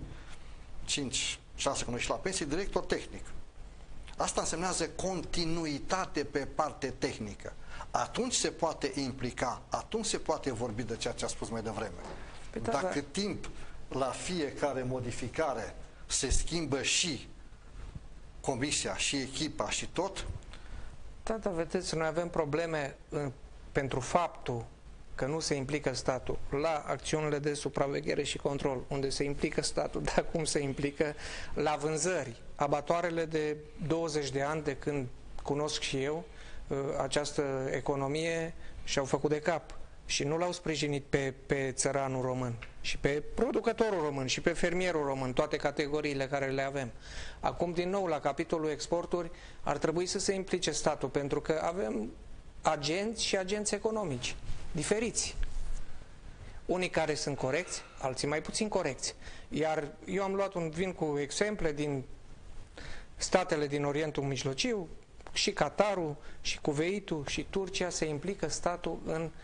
2005, 6 când a ieșit la pensie, director tehnic. Asta însemnează continuitate pe parte tehnică. Atunci se poate implica, atunci se poate vorbi de ceea ce a spus mai devreme. Dacă timp la fiecare modificare se schimbă și comisia, și echipa, și tot. Da, dar vedeți, noi avem probleme pentru faptul că nu se implică statul la acțiunile de supraveghere și control, unde se implică statul, dar cum se implică la vânzări. Abatoarele de 20 de ani de când cunosc și eu această economie și-au făcut de cap și nu l-au sprijinit pe țăranul român și pe producătorul român și pe fermierul român, toate categoriile care le avem. Acum, din nou, la capitolul exporturi, ar trebui să se implice statul, pentru că avem agenți și agenți economici diferiți. Unii care sunt corecți, alții mai puțin corecți. Iar eu am luat vin cu exemple din statele din Orientul Mijlociu, și Qatarul, și Cuveitul, și Turcia, se implică statul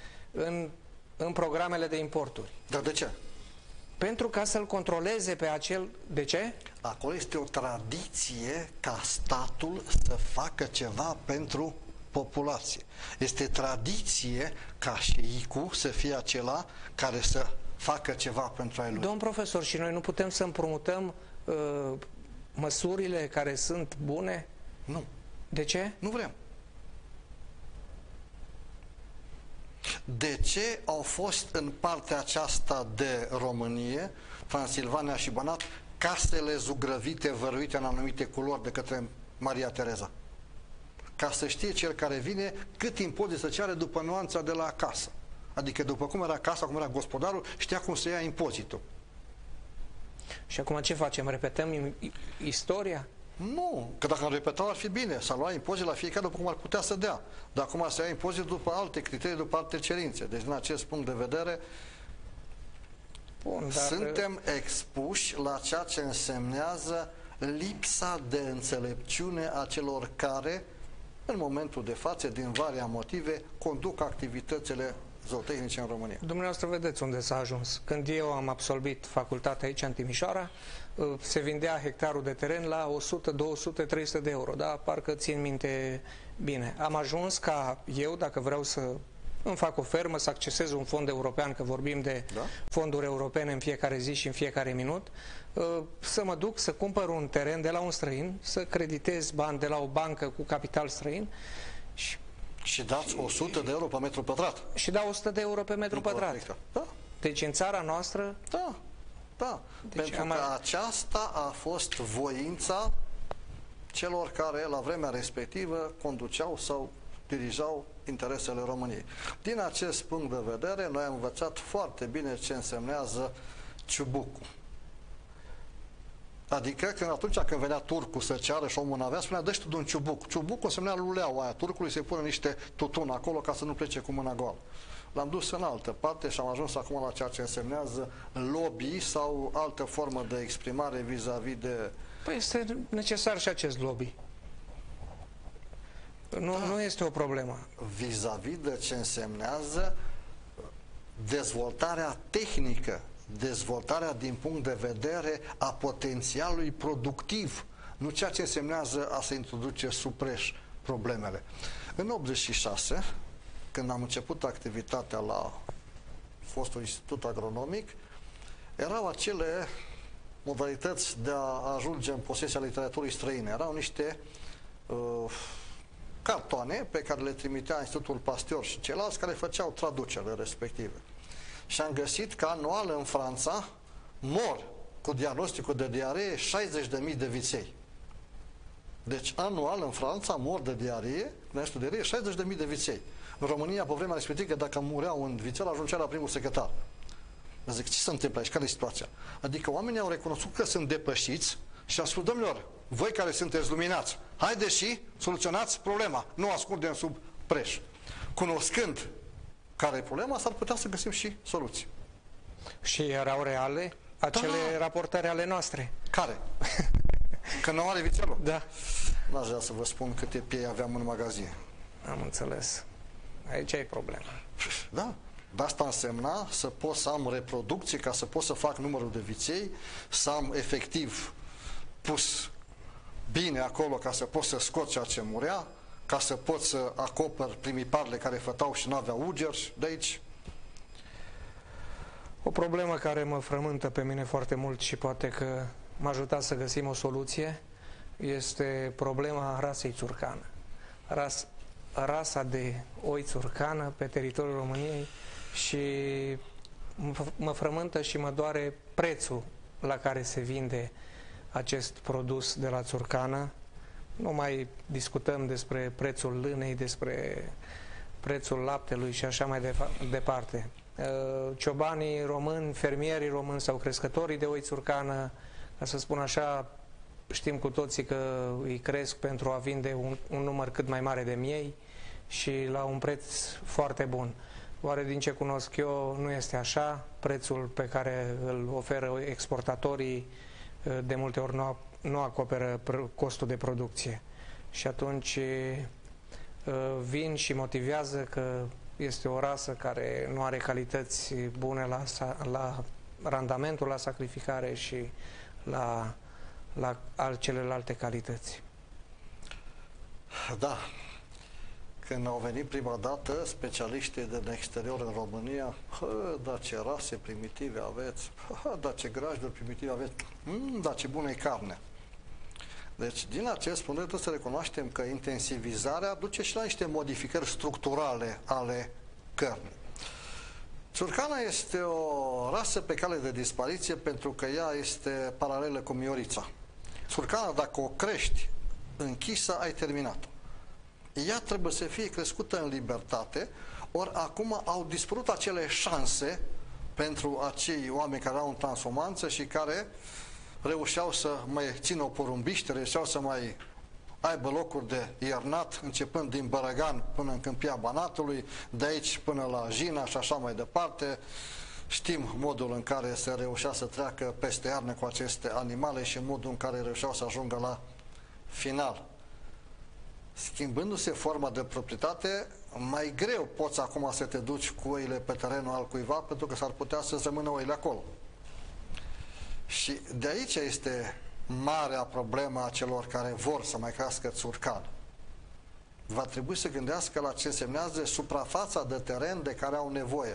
în programele de importuri. Dar de ce? Pentru ca să-l controleze pe acel... De ce? Acolo este o tradiție ca statul să facă ceva pentru populație. Este tradiție ca șeicul să fie acela care să facă ceva pentru ai lui. Domn profesor, și noi nu putem să împrumutăm măsurile care sunt bune? Nu. De ce? Nu vrem. De ce au fost în partea aceasta de Românie, Transilvania și Banat, casele zugrăvite, văruite în anumite culori de către Maria Tereza? Ca să știe cel care vine cât impozit să ceare după nuanța de la casă. Adică după cum era casa, cum era gospodarul, știa cum să ia impozitul. Și acum ce facem? Repetăm istoria? Nu, că dacă am repetat ar fi bine, să lua impozit la fiecare după cum ar putea să dea. Dar acum să ia impozit după alte criterii, după alte cerințe. Deci din acest punct de vedere suntem expuși la ceea ce însemnează lipsa de înțelepciune a celor care, în momentul de față, din varia motive, conduc activitățile zootehnice în România. Dumneavoastră vedeți unde s-a ajuns. Când eu am absolvit facultatea aici, în Timișoara, se vindea hectarul de teren la 100, 200, 300 de euro. Da? Parcă țin minte bine. Am ajuns ca eu, dacă vreau să îmi fac o fermă, să accesez un fond european, că vorbim de fonduri europene în fiecare zi și în fiecare minut, să mă duc să cumpăr un teren de la un străin, să creditez bani de la o bancă cu capital străin și dați 100 de euro pe metru pătrat. Și dau 100 de euro pe metru pătrat. Da. Deci în țara noastră... Da, da. Deci pentru că aceasta a fost voința celor care la vremea respectivă conduceau sau dirijau interesele României. Din acest punct de vedere, noi am învățat foarte bine ce însemnează ciubucul. Adică atunci când venea turcul să ceară și omul n-avea, spunea, dă-și tu de un ciubuc. Ciubucul însemnea luleaua aia turcului, se pune niște tutun acolo ca să nu plece cu mâna goală. L-am dus în altă parte și am ajuns acum la ceea ce însemnează lobby sau altă formă de exprimare vis-a-vis de... Păi este necesar și acest lobby. Nu este o problemă. Vis-a-vis de ce însemnează dezvoltarea tehnică, dezvoltarea din punct de vedere a potențialului productiv, nu ceea ce însemnează a se introduce sub preș problemele. În 86, când am început activitatea la fostul Institut Agronomic, erau acele modalități de a ajunge în posesia literaturii străine. Erau niște cartoane pe care le trimitea Institutul Pasteur și ceilalți care făceau traducerile respective. Și am găsit că anual în Franța mor cu diagnosticul de diaree 60.000 de viței. Deci anual în Franța mor de diaree, 60.000 de viței. În România, pe vremea respectivă, dacă mureau un vițel, ajungea la primul secretar. Zic, ce se întâmplă aici? Care e situația? Adică oamenii au recunoscut că sunt depășiți și au spus, domnilor, voi care sunteți luminați, haideți și soluționați problema. Nu ascundem sub preș. Cunoscând care e problema, s-ar putea să găsim și soluții. Și erau reale acele raportări ale noastre. Care? Că nu are vițelul? Da. N-aș vrea să vă spun câte piei aveam în magazin. Am înțeles. Aici e problema. Da. Dar asta însemna să pot să am reproducție, ca să pot să fac numărul de viței, să am efectiv pus bine acolo ca să pot să scot ceea ce murea, ca să pot să acopăr primiparele care fătau și nu aveau ugeri, de aici. O problemă care mă frământă pe mine foarte mult și poate că m-a ajutat să găsim o soluție este problema rasei țurcană. Rasa de oi țurcană pe teritoriul României și mă frământă și mă doare prețul la care se vinde acest produs de la țurcană. Nu mai discutăm despre prețul lânei, despre prețul laptelui și așa mai departe. Ciobanii români, fermierii români sau crescătorii de oi țurcană, ca să spun așa, știm cu toții că îi cresc pentru a vinde un număr cât mai mare de miei și la un preț foarte bun. Oare din ce cunosc eu nu este așa? Prețul pe care îl oferă exportatorii de multe ori nu acoperă costul de producție. Și atunci vin și motivează că este o rasă care nu are calități bune la randamentul la sacrificare și la celelalte calități. Da. Când au venit prima dată specialiștii din exterior în România, da, ce rase primitive aveți, da, ce grajduri primitive aveți, da, ce bună e carne. Deci, din acest punct de vedere, trebuie să recunoaștem că intensivizarea duce și la niște modificări structurale ale cărnii. Țurcana este o rasă pe cale de dispariție pentru că ea este paralelă cu miorița. Țurcana, dacă o crești închisă, ai terminat-o. Ea trebuie să fie crescută în libertate, ori acum au dispărut acele șanse pentru acei oameni care au în transformanță și care reușeau să mai țină o porumbiște, reușeau să mai aibă locuri de iernat, începând din Bărăgan până în Câmpia Banatului, de aici până la Jina și așa mai departe. Știm modul în care se reușea să treacă peste iarnă cu aceste animale și modul în care reușeau să ajungă la final. Schimbându-se forma de proprietate, mai greu poți acum să te duci cu oile pe terenul al cuiva, pentru că s-ar putea să-ți rămână oile acolo. Și de aici este marea problemă a celor care vor să mai crească țurcan. Va trebui să gândească la ce însemnează suprafața de teren de care au nevoie.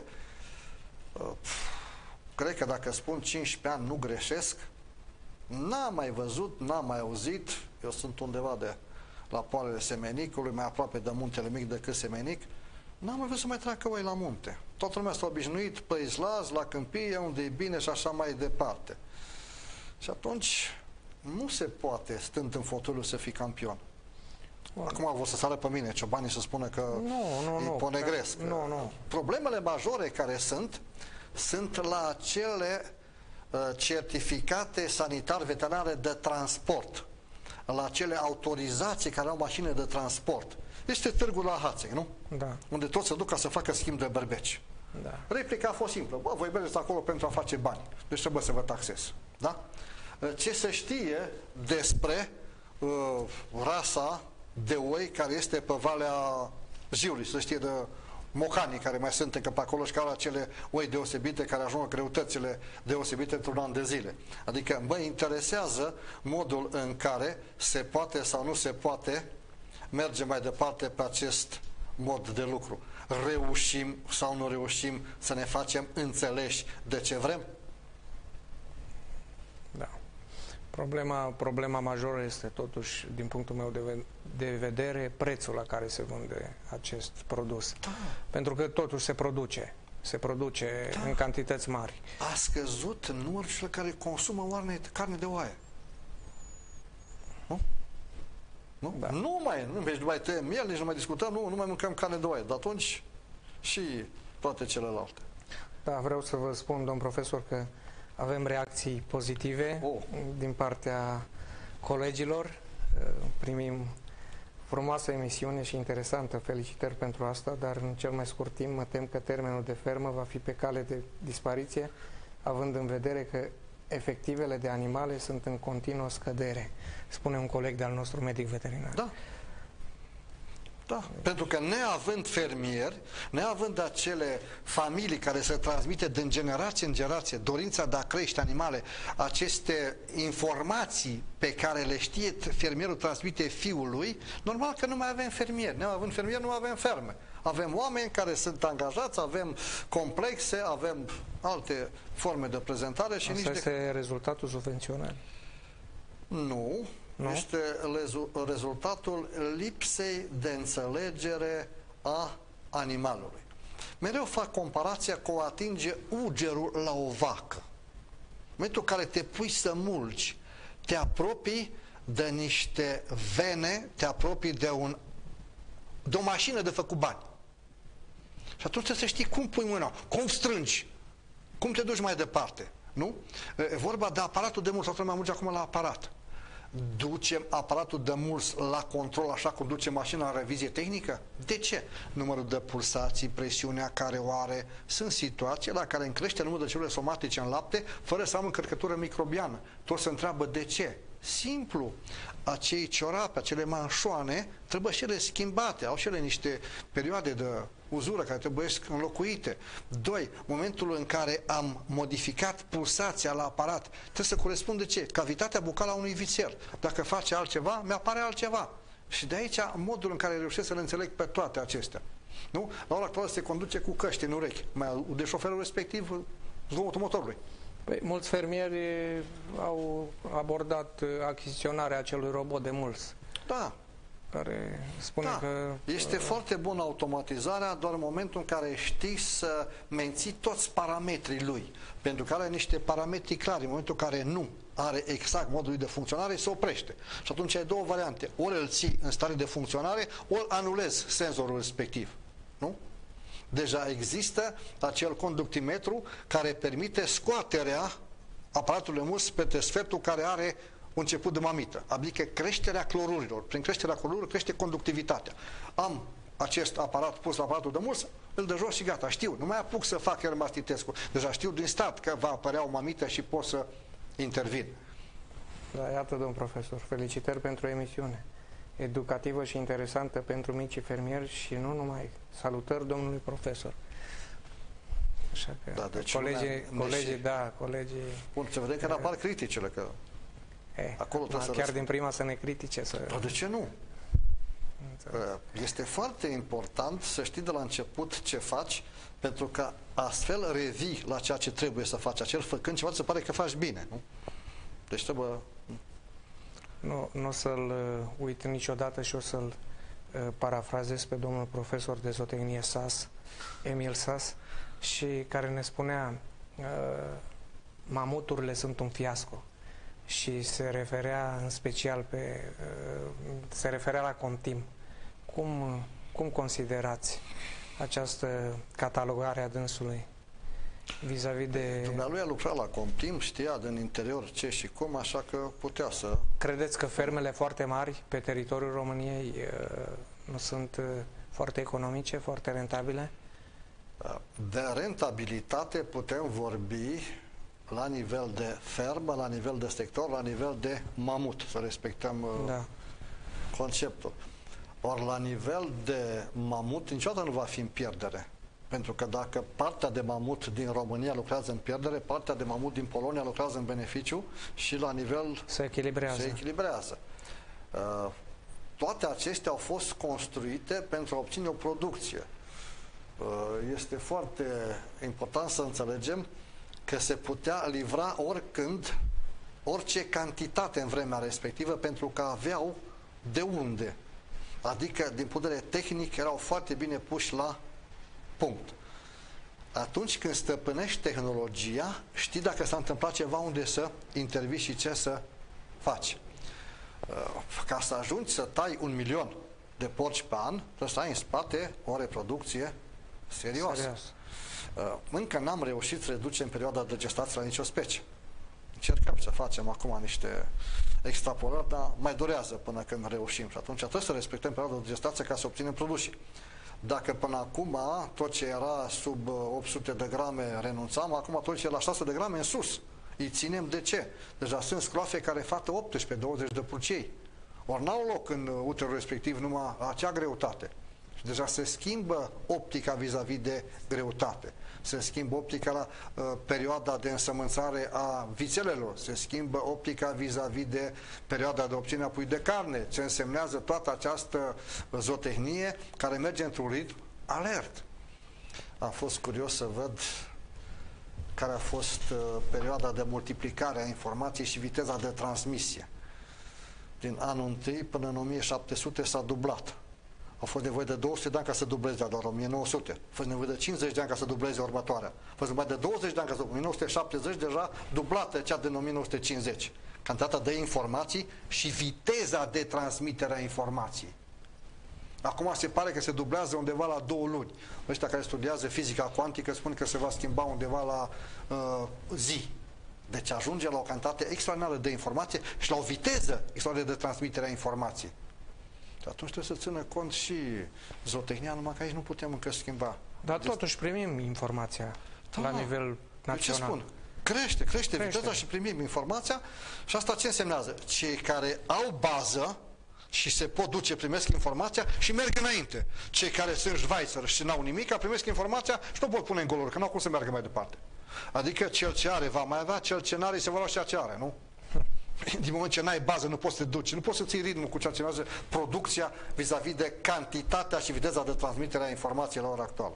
Cred că dacă spun 15 ani nu greșesc, n-am mai văzut, n-am mai auzit, eu sunt undeva la poalele Semenicului, mai aproape de Muntele Mic decât Semenic, n-am mai văzut să mai treacă oi la munte. Toată lumea s-a obișnuit pe izlaz, la câmpie, unde e bine și așa mai departe. Și atunci nu se poate, stând în fotoliu, să fii campion. Acum vor să sară pe mine ciobanii să spună că îi ponegresc. Nu. Problemele majore care sunt la acele certificate sanitar-veterinare de transport, la acele autorizații care au mașini de transport. Este târgul la Hațeg, nu? Da. Unde toți se duc ca să facă schimb de berbeci. Da. Replica a fost simplă. Bă, voi mergeți acolo pentru a face bani. Deci trebuie să vă taxez. Da? Ce se știe despre rasa de oi care este pe Valea Jiului, să știe de mocanii care mai sunt încă pe acolo și care au acele oi deosebite care ajung greutățile deosebite într-un an de zile. Adică mă interesează modul în care se poate sau nu se poate merge mai departe pe acest mod de lucru. Reușim sau nu reușim să ne facem înțeleși de ce vrem? Da. Problema majoră este totuși, din punctul meu de vedere, prețul la care se vinde acest produs. Da. Pentru că totuși se produce în cantități mari. A scăzut numărul celor care consumă carne de oaie. Nu? Nu? Da. Nu mai tăiem miel, nici nu mai discutăm, nu mai mâncăm carne de oaie. Dar atunci și toate celelalte. Da, vreau să vă spun, domn profesor, că avem reacții pozitive din partea colegilor. Primim frumoasă emisiune și interesantă. Felicitări pentru asta, dar în cel mai scurt timp mă tem că termenul de fermă va fi pe cale de dispariție, având în vedere că efectivele de animale sunt în continuă scădere, spune un coleg de-al nostru medic veterinar. Da. Da, pentru că neavând fermieri, neavând acele familii care se transmite din generație în generație dorința de a crește animale, aceste informații pe care le știe fermierul transmite fiului, normal că nu mai avem fermieri. Neavând fermieri, nu avem ferme. Avem oameni care sunt angajați, avem complexe, avem alte forme de prezentare și asta este rezultatul subvenționării. Nu. Este rezultatul lipsei de înțelegere a animalului. Mereu fac comparația cu a atinge ugerul la o vacă. În momentul în care te pui să mulci, te apropii de niște vene, te apropii de o mașină de făcut bani. Și atunci trebuie să știi cum pui mâna, cum strângi, cum te duci mai departe. Nu? E vorba de aparatul de mulți, mai merge acum la aparat. Ducem aparatul de muls la control așa cum duce mașina la revizie tehnică? De ce? Numărul de pulsații, presiunea care o are, sunt situații la care crește numărul de celule somatice în lapte fără să am încărcătură microbiană. Toți se întreabă de ce? Simplu. Acei ciorapi, acele manșoane trebuie și ele schimbate, au și ele niște perioade de uzură care trebuie înlocuite. 2. Momentul în care am modificat pulsația la aparat trebuie să corespundă ce? Cavitatea bucală a unui vițel. Dacă face altceva, mi-apare altceva. Și de aici modul în care reușesc să le înțeleg pe toate acestea. Nu? La ora actuală se conduce cu căști în urechi, mai de șoferul respectiv zgomotul motorului. Păi, mulți fermieri au abordat achiziționarea acelui robot de muls. Da. Care spune că... Este foarte bună automatizarea doar în momentul în care știi să menții toți parametrii lui. Pentru că are niște parametri clari. În momentul în care nu are exact modul lui de funcționare, se oprește. Și atunci ai două variante. Ori îl ții în stare de funcționare, ori anulezi senzorul respectiv. Nu? Deja există acel conductimetru care permite scoaterea aparatului muls pe sfertul care are un început de mamită, adică creșterea clorurilor. Prin creșterea clorurilor crește conductivitatea. Am acest aparat pus la aparatul de muls, îl dă jos și gata, știu. Nu mai apuc să fac Hermas Titescu. Deja știu din start că va apărea o mamită și pot să intervin. Da, iată, domn profesor, felicitări pentru emisiune. Educativă și interesantă pentru micii fermieri și nu numai. Salutări domnului profesor. Așa că da, deci colegii... Bun, să vedem că apar criticile, că acolo trebuie chiar din prima să ne critique. Dar de ce nu? Este foarte important să știi de la început ce faci, pentru că astfel revii la ceea ce trebuie să faci. Acel făcând ceva, se pare că faci bine, nu? Deci trebuie... Nu o să-l uit niciodată și o să-l parafrazez pe domnul profesor de zootehnie Sas, Emil Sas, și care ne spunea mamuturile sunt un fiasco și se referea în special se referea la Contim. Cum considerați această catalogare a dânsului? vis-a-vis de... Dumnealui a lucrat la Comptim, știa din interior ce și cum, așa că putea să... Credeți că fermele foarte mari pe teritoriul României nu sunt foarte economice, foarte rentabile? De rentabilitate putem vorbi la nivel de fermă, la nivel de sector, la nivel de mamut, să respectăm conceptul. Ori la nivel de mamut niciodată nu va fi în pierdere. Pentru că dacă partea de mamut din România lucrează în pierdere, partea de mamut din Polonia lucrează în beneficiu și la nivel se echilibrează. Toate acestea au fost construite pentru a obține o producție. Este foarte important să înțelegem că se putea livra oricând, orice cantitate în vremea respectivă, pentru că aveau de unde. Adică, din punct de vedere tehnic, erau foarte bine puși la punct. Atunci când stăpânești tehnologia, știi dacă s-a întâmplat ceva, unde să intervii și ce să faci. Ca să ajungi să tai 1 milion de porci pe an, trebuie să ai în spate o reproducție serioasă. Încă n-am reușit să reducem perioada de gestație la nicio specie. Încercăm să facem acum niște extrapolări, dar mai durează până când reușim. Și atunci trebuie să respectăm perioada de gestație ca să obținem produsii. Dacă până acum tot ce era sub 800 de grame renunțam, acum tot ce e la 600 de grame în sus. Îi ținem de ce? Deja sunt scroafe care fac 18-20 de purcei. Ori n-au loc în uterul respectiv numai acea greutate. Și deja se schimbă optica vis-a-vis de greutate. Se schimbă optica la perioada de însămânțare a vițelelor. Se schimbă optica vis-a-vis de perioada de obținere a puiului de carne. Ce însemnează toată această zootehnie care merge într-un ritm alert. Am fost curios să văd care a fost perioada de multiplicare a informației și viteza de transmisie. Din anul 1 până în 1700 s-a dublat. A fost nevoie de 200 de ani ca să dubleze doar 1900. A fost nevoie de 50 de ani ca să dubleze următoarea. A fost nevoie de 20 de ani ca să... 1970 deja dublată cea din 1950. Cantitatea de informații și viteza de transmitere a informației. Acum se pare că se dublează undeva la 2 luni. Ăștia care studiază fizica cuantică spun că se va schimba undeva la zi. Deci ajunge la o cantitate extraordinară de informație și la o viteză extraordinară de transmitere a informației. Atunci trebuie să țină cont și zootehnia, numai că aici nu putem încă schimba. Dar totuși primim informația la nivel național. Ce spun? Crește viteza și primim informația și asta ce însemnează? Cei care au bază și se pot duce, primesc informația și merg înainte. Cei care sunt Schweizer și n-au nimic, primesc informația și nu pot pune în goluri, că n-au cum să meargă mai departe. Adică cel ce are va mai avea, cel ce n-are se va lua ceea ce are, nu? Din moment ce n-ai bază, nu poți să te duci, nu poți să ții ritmul cu ceea ce numează producția vis-a-vis de cantitatea și viteza de transmitere a informației la ora actuală.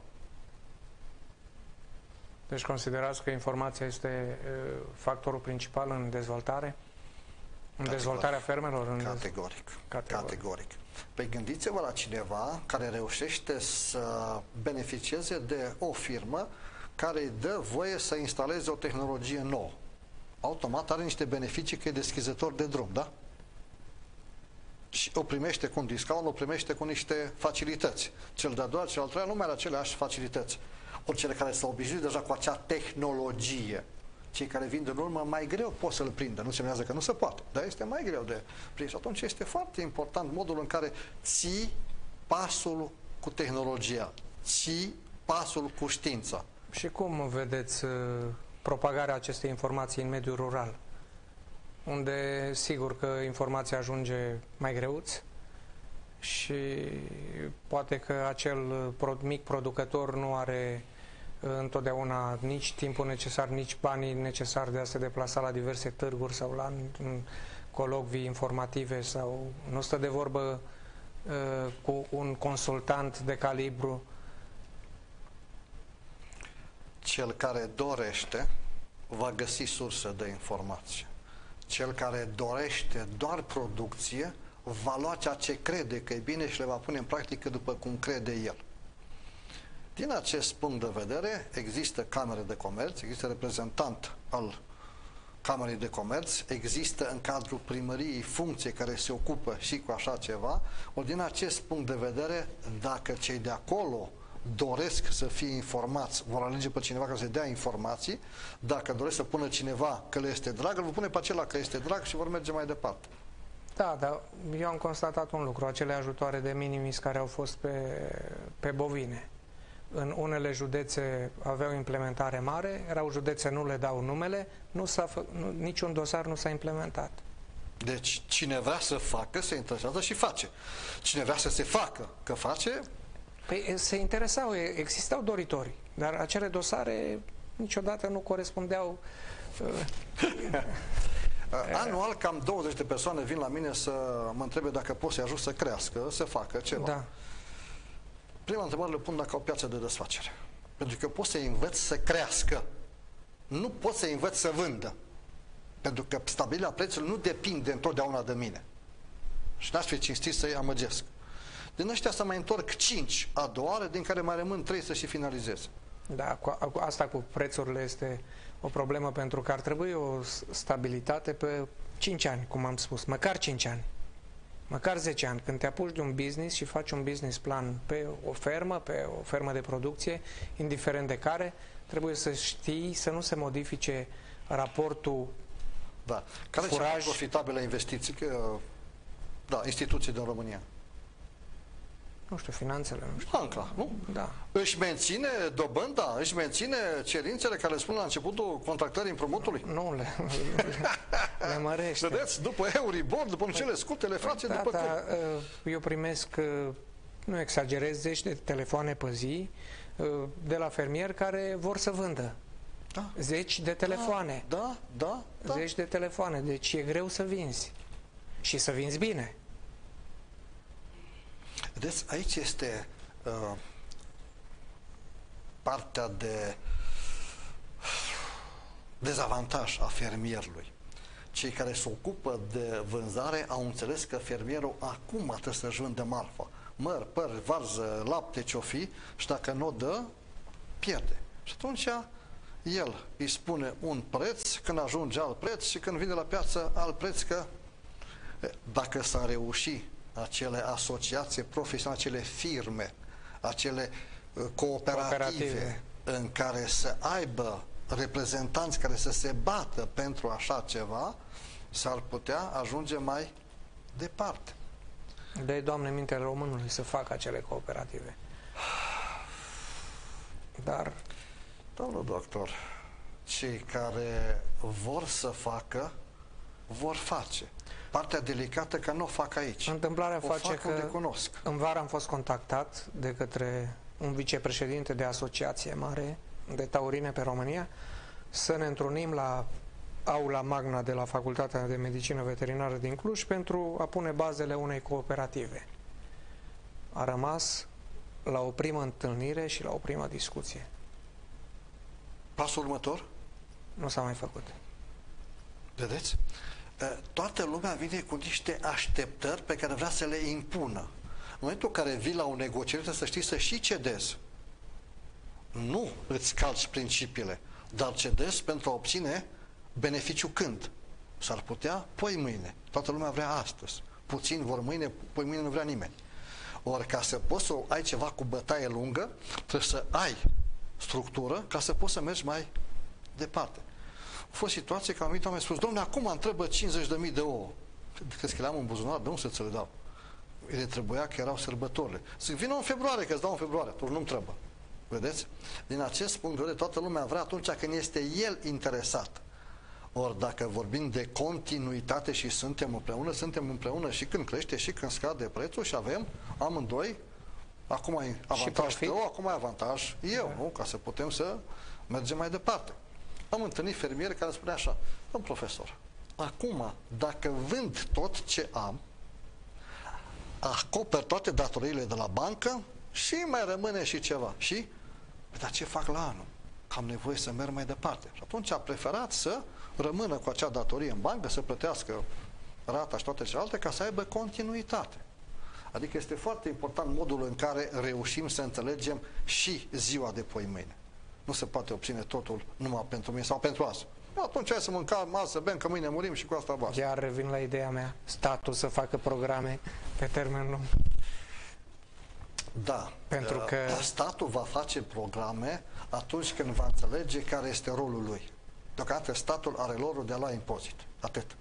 Deci considerați că informația este factorul principal în dezvoltare? În dezvoltarea fermelor? Categoric. Păi gândiți-vă la cineva care reușește să beneficieze de o firmă care îi dă voie să instaleze o tehnologie nouă. Automat are niște beneficii că e deschizător de drum, da? Și o primește cu un discount, o primește cu niște facilități. Cel de-a doua, cel al treilea nu mai are aceleași facilități. Ori cele care s-au obișnuit deja cu acea tehnologie. Cei care vin din urmă, mai greu pot să-l prindă. Nu semnează că nu se poate, dar este mai greu de prins. Și atunci este foarte important modul în care ții pasul cu tehnologia, ții pasul cu știința. Și cum vedeți propagarea acestei informații în mediul rural, unde sigur că informația ajunge mai greuț și poate că acel mic producător nu are întotdeauna nici timpul necesar, nici banii necesari de a se deplasa la diverse târguri sau la colocvii informative sau nu stă de vorbă cu un consultant de calibru. Cel care dorește va găsi sursă de informație. Cel care dorește doar producție va lua ceea ce crede că e bine și le va pune în practică după cum crede el. Din acest punct de vedere, există camere de comerț, există reprezentant al Camerei de Comerț, există în cadrul primăriei funcție care se ocupă și cu așa ceva. Ori din acest punct de vedere, dacă cei de acolo doresc să fie informați, vor alege pe cineva care să dea informații. Dacă doresc să pună cineva că le este drag, îl vor pune pe acela că este drag și vor merge mai departe. Da, dar eu am constatat un lucru, acele ajutoare de minimis care au fost pe bovine. În unele județe aveau implementare mare, erau județe, nu le dau numele, niciun dosar nu s-a implementat. Deci cine vrea să facă, se interesează și face. Cine vrea să se facă, că face... Păi se interesau, existau doritori, dar acele dosare niciodată nu corespundeau. Anual cam 20 de persoane vin la mine să mă întrebe dacă pot să-i ajut să crească, să facă ceva. Da. Prima întrebare le pun dacă au piață de desfacere. Pentru că pot să-i învăț să crească. Nu pot să-i învăț să vândă. Pentru că stabilirea prețului nu depinde întotdeauna de mine. Și n-aș fi cinstit să-i amăgesc. Din ăștia să mai întorc 5 a doua oară, din care mai rămân 3 să și finalizez. Da, asta cu prețurile este o problemă, pentru că ar trebui o stabilitate pe 5 ani, cum am spus, măcar 5 ani, măcar 10 ani. Când te apuci de un business și faci un business plan pe o fermă de producție, indiferent de care, trebuie să știi să nu se modifice raportul. Da. Care e cea mai profitabilă investiție? Da, instituții din România. Nu știu, finanțele, nu știu. Banca, nu? Da. Își menține dobânda, își menține cerințele care le spun la începutul contractării împrumutului? Nu, le mărește. Vedeți, după Euribor, după cele scurte, le face după cât. Eu primesc, nu exagerez, 10 de telefoane pe zi de la fermieri care vor să vândă. Da. 10 de telefoane. Da. 10 de telefoane, deci e greu să vinzi. Și să vinzi bine. Vedeți, aici este partea de dezavantaj a fermierului. Cei care se ocupă de vânzare au înțeles că fermierul acum trebuie să-și vândă marfa. Măr, păr, varză, lapte, ce-o fi, și dacă nu o dă, pierde. Și atunci el îi spune un preț, când ajunge alt preț și când vine la piață alt preț, că dacă s-a reușit acele asociații profesionale, acele firme, acele cooperative în care să aibă reprezentanți care să se bată pentru așa ceva, s-ar putea ajunge mai departe. Dă-i, Doamne, mintele românului să facă acele cooperative. Dar... Domnul doctor, cei care vor să facă, vor face. Partea delicată că nu o fac aici. Întâmplarea face că cunosc. În vară am fost contactat de către un vicepreședinte de asociație mare de taurine pe România să ne întrunim la aula magna de la Facultatea de Medicină Veterinară din Cluj pentru a pune bazele unei cooperative. A rămas la o primă întâlnire și la o primă discuție. Pasul următor? Nu s-a mai făcut. Vedeți? Toată lumea vine cu niște așteptări pe care vrea să le impună. În momentul în care vii la o negociere, să știi să și cedezi. Nu îți calci principiile, dar cedezi pentru a obține beneficiu când? S-ar putea poi mâine. Toată lumea vrea astăzi. Puțini vor mâine, poi mâine nu vrea nimeni. Ori ca să poți să ai ceva cu bătaie lungă, trebuie să ai structură ca să poți să mergi mai departe. A fost situație că anumite oameni spus, domnule, acum îmi trebuie 50.000 de ouă. Crezi că le-am în buzunar? De unde să le dau? Le trebuia că erau sărbătorile. Zic, vină în februarie, că îți dau în februarie. Tu nu-mi trebuie. Vedeți? Din acest punct de vedere, toată lumea vrea atunci când este el interesat. Ori dacă vorbim de continuitate și suntem împreună și când crește și când scade prețul și avem amândoi, acum ai avantaj tău, acum ai avantaj eu, nu? Ca să putem să mergem mai departe. Am întâlnit fermieri care spunea așa, domn profesor, acum dacă vând tot ce am, acoper toate datoriile de la bancă și mai rămâne și ceva. Și? Dar ce fac la anul? Că am nevoie să merg mai departe. Și atunci a preferat să rămână cu acea datorie în bancă, să plătească rata și toate celelalte, ca să aibă continuitate. Adică este foarte important modul în care reușim să înțelegem și ziua de poimâine. Nu se poate obține totul numai pentru mine sau pentru azi. Atunci hai să mâncăm azi, să bem, că mâine murim și cu asta basta. Iar revin la ideea mea, statul să facă programe pe termen lung. Da, Pentru că statul va face programe atunci când va înțelege care este rolul lui. Deocamdată statul are rolul de a lua impozit. Atât.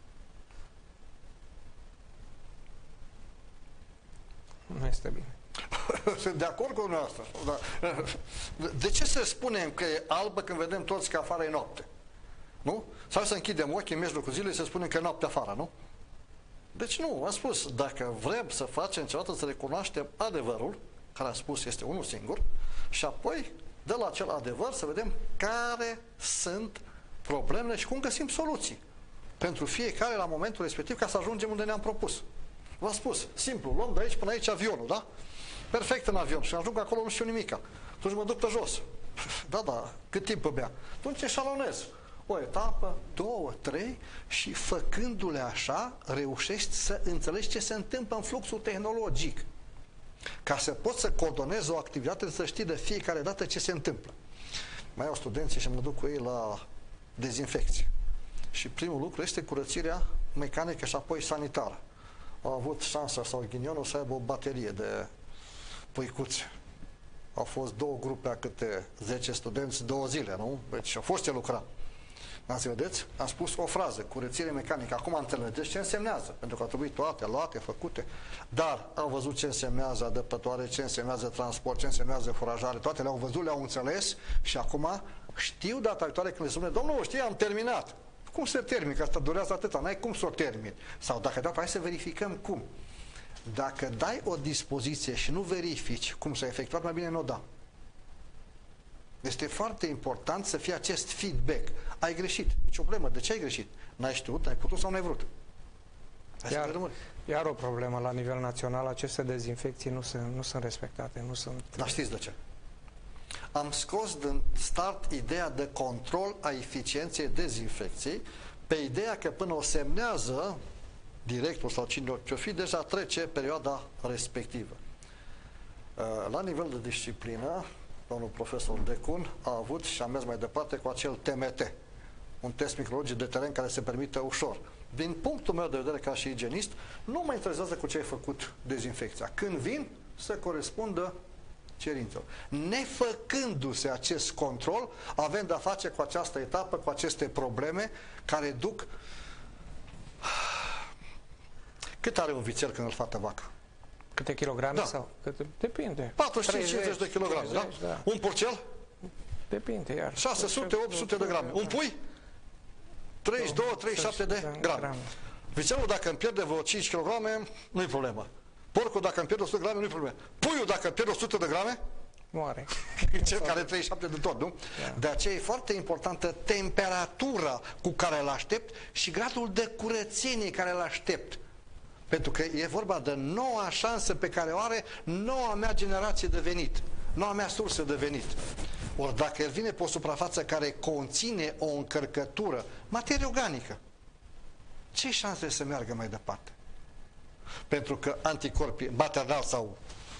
nu este bine. Sunt de acord cu dumneavoastră. De ce să spunem că e albă când vedem toți că afară e noapte? Nu? Sau să închidem ochii în mijlocul zilei și să spunem că e noapte afară, nu? Deci nu, am spus, dacă vrem să facem ceva, să recunoaștem adevărul, care a spus este unul singur, și apoi, de la acel adevăr, să vedem care sunt problemele și cum găsim soluții pentru fiecare la momentul respectiv ca să ajungem unde ne-am propus. V-am spus, simplu, luăm de aici până aici avionul, da? Perfect în avion și ajung acolo, nu știu nimica. Atunci mă duc pe jos. Da, cât timp îmi ia? Atunci eșalonez. O etapă, 2, 3 și făcându-le așa, reușești să înțelegi ce se întâmplă în fluxul tehnologic. Ca să poți să coordonezi o activitate, să știi de fiecare dată ce se întâmplă. Mai au studenții și mă duc cu ei la dezinfecție. Și primul lucru este curățirea mecanică și apoi sanitară. Au avut șansa sau ghinionul să aibă o baterie de puicuțe. Au fost 2 grupe a câte 10 studenți, 2 zile, nu? Deci au fost ce lucra. Ați vedeți? Am spus o frază, curățire mecanică. Acum înțelegeți ce însemnează, pentru că au trebuit toate luate, făcute. Dar au văzut ce însemnează adăptătoare, ce însemnează transport, ce însemnează furajare, toate le-au văzut, le-au înțeles și acum știu data viitoare când le spune, domnul, știi, am terminat. Cum se termină? Că asta durează atâta, n-ai cum să o termini. Sau dacă data, hai să verificăm cum. Dacă dai o dispoziție și nu verifici cum s-a efectuat, mai bine nu o da. Este foarte important să fie acest feedback. Ai greșit. Nici o problemă. De ce ai greșit? N-ai știut, n-ai putut sau n-ai vrut? Iar o problemă la nivel național, aceste dezinfecții nu sunt respectate. Nu sunt... Dar știți de ce? Am scos din start ideea de control a eficienței dezinfecției pe ideea că până o semnează directul sau cine o fi, deja trece perioada respectivă. La nivel de disciplină, domnul profesor Decun a avut și a mers mai departe cu acel TMT, un test micrologic de teren care se permite ușor. Din punctul meu de vedere ca și igienist, nu mă interesează cu ce ai făcut dezinfecția. Când vin, să corespundă cerințelor. Nefăcându-se acest control, avem de-a face cu această etapă, cu aceste probleme care duc... Cât are un vițel când îl fată vaca? Câte kilograme? Da. Sau? Depinde. 45-50 de kilograme, 30, da? Un porcel? Depinde, iar. 600-800 de grame. Un pui? 32-37 de grame. Vițelul, dacă îmi pierde vreo 5 kg, nu-i problemă. Porcul, dacă îmi pierde 100 de grame, nu-i problemă. Puiul, dacă îmi pierde 100 de grame, moare. Cel care 37 de tot, nu? Da. De aceea e foarte importantă temperatura cu care îl aștept și gradul de curățenie care îl aștept. Pentru că e vorba de noua șansă pe care o are noua mea generație de venit, noua mea sursă de venit. Ori dacă el vine pe o suprafață care conține o încărcătură, materie organică, ce șanse să meargă mai departe? Pentru că anticorpii maternal sau...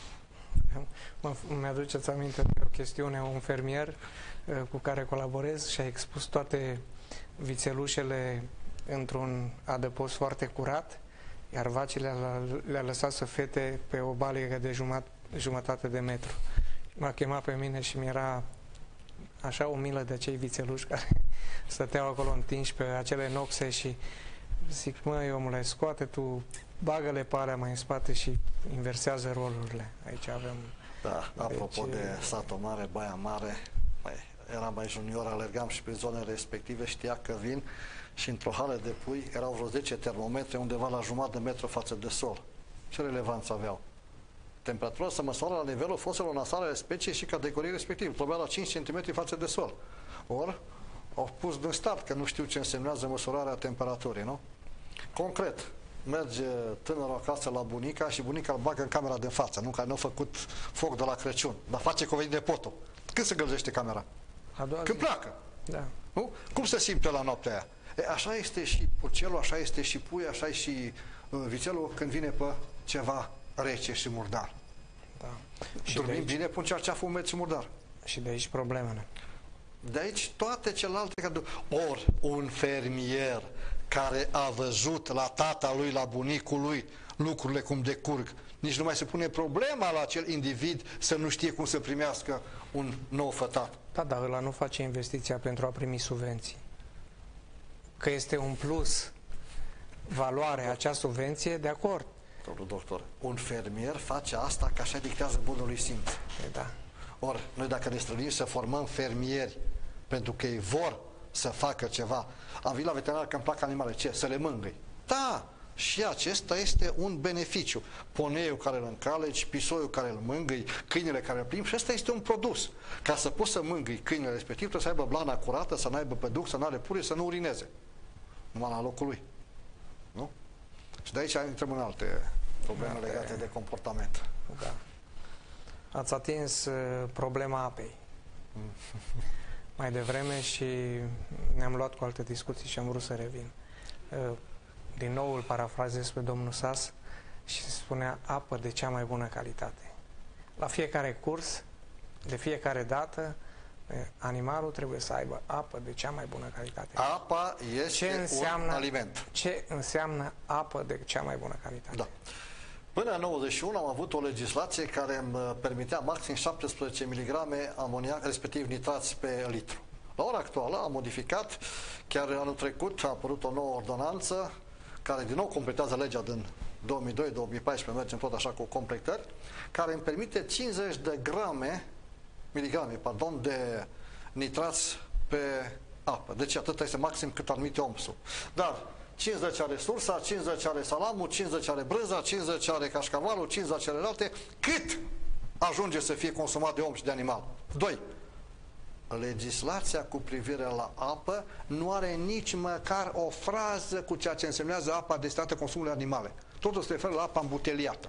Mi-aduceți aminte de o chestiune, un fermier cu care colaborez și a expus toate vițelușele într-un adăpost foarte curat, iar vacile le-a lăsat să fete pe o baligă de jumătate de metru. M-a chemat pe mine și mi-era așa o milă de acei vițeluși care stăteau acolo întinși pe acele noxe și zic, măi omule, scoate tu, bagă-le pe alea mai în spate și inversează rolurile. Aici avem... Da, apropo de satul mare, Baia Mare, eram mai junior, alergam și pe zonele respective, știa că vin și într-o hală de pui erau vreo 10 termometre undeva la jumătate de metru față de sol. Ce relevanță aveau? Temperatura se măsoară la nivelul foselor nasale ale speciei și categoriei respective. Trebuia la 5 cm față de sol. Ori au pus din start că nu știu ce însemnează măsurarea temperaturii, nu? Concret, merge tânărul acasă la bunica și bunica îl bagă în camera de față, nu? Care nu a făcut foc de la Crăciun, dar face că o veni nepotul. Când se gălzește camera? Când pleacă. Da. Nu? Cum se simte la noaptea aia? Așa este și purcelul, așa este și pui, așa e și vițelul când vine pe ceva rece și murdar. Da. Dormim bine, pun cearceaful umed și murdar. Și de aici problemele. De aici toate celelalte... Ori un fermier care a văzut la tata lui, la bunicul lui, lucrurile cum decurg. Nici nu mai se pune problema la acel individ să nu știe cum să primească un nou fătat. Da, dar ăla nu face investiția pentru a primi subvenții. Că este un plus valoare acea subvenție, de acord. Domnul doctor, un fermier face asta că așa dictează bunului simț. Da. Ori, noi dacă ne străduim să formăm fermieri pentru că ei vor să facă ceva, am venit la veterinar că îmi plac animale, ce? Să le mângâi. Da, și acesta este un beneficiu. Poneiul care îl încaleci, pisoiul care îl mângâi, câinele care îl plimbi, și ăsta este un produs. Ca să poți să mângâi câinele respectiv, trebuie să aibă blana curată, să n-aibă păduc, să n-are pure, să nu urineze. Numai la locul lui. Nu? Și de aici intrăm în alte probleme legate de comportament. Da. Ați atins problema apei mai devreme și ne-am luat cu alte discuții și am vrut să revin. Din nou îl parafrazez pe domnul Sas și se spunea apă de cea mai bună calitate. La fiecare curs, de fiecare dată, animalul trebuie să aibă apă de cea mai bună calitate. Apa este un aliment. Ce înseamnă apă de cea mai bună calitate? Da. Până în 91 am avut o legislație care îmi permitea maxim 17 mg amoniac, respectiv nitrați pe litru. La ora actuală am modificat, chiar anul trecut a apărut o nouă ordonanță care din nou completează legea din 2002-2014, mergem tot așa cu completări, care îmi permite 50 de miligrame de nitrați pe apă. Deci atât este maxim cât admite OMS-ul. Dar 50 are sursa, 50 are salamul, 50 are brânza, 50 are cașcavalul, 50 are alte, cât ajunge să fie consumat de om și de animal. 2. Legislația cu privire la apă nu are nici măcar o frază cu ceea ce însemnează apa destinată consumului animale. Totul se referă la apa îmbuteliată.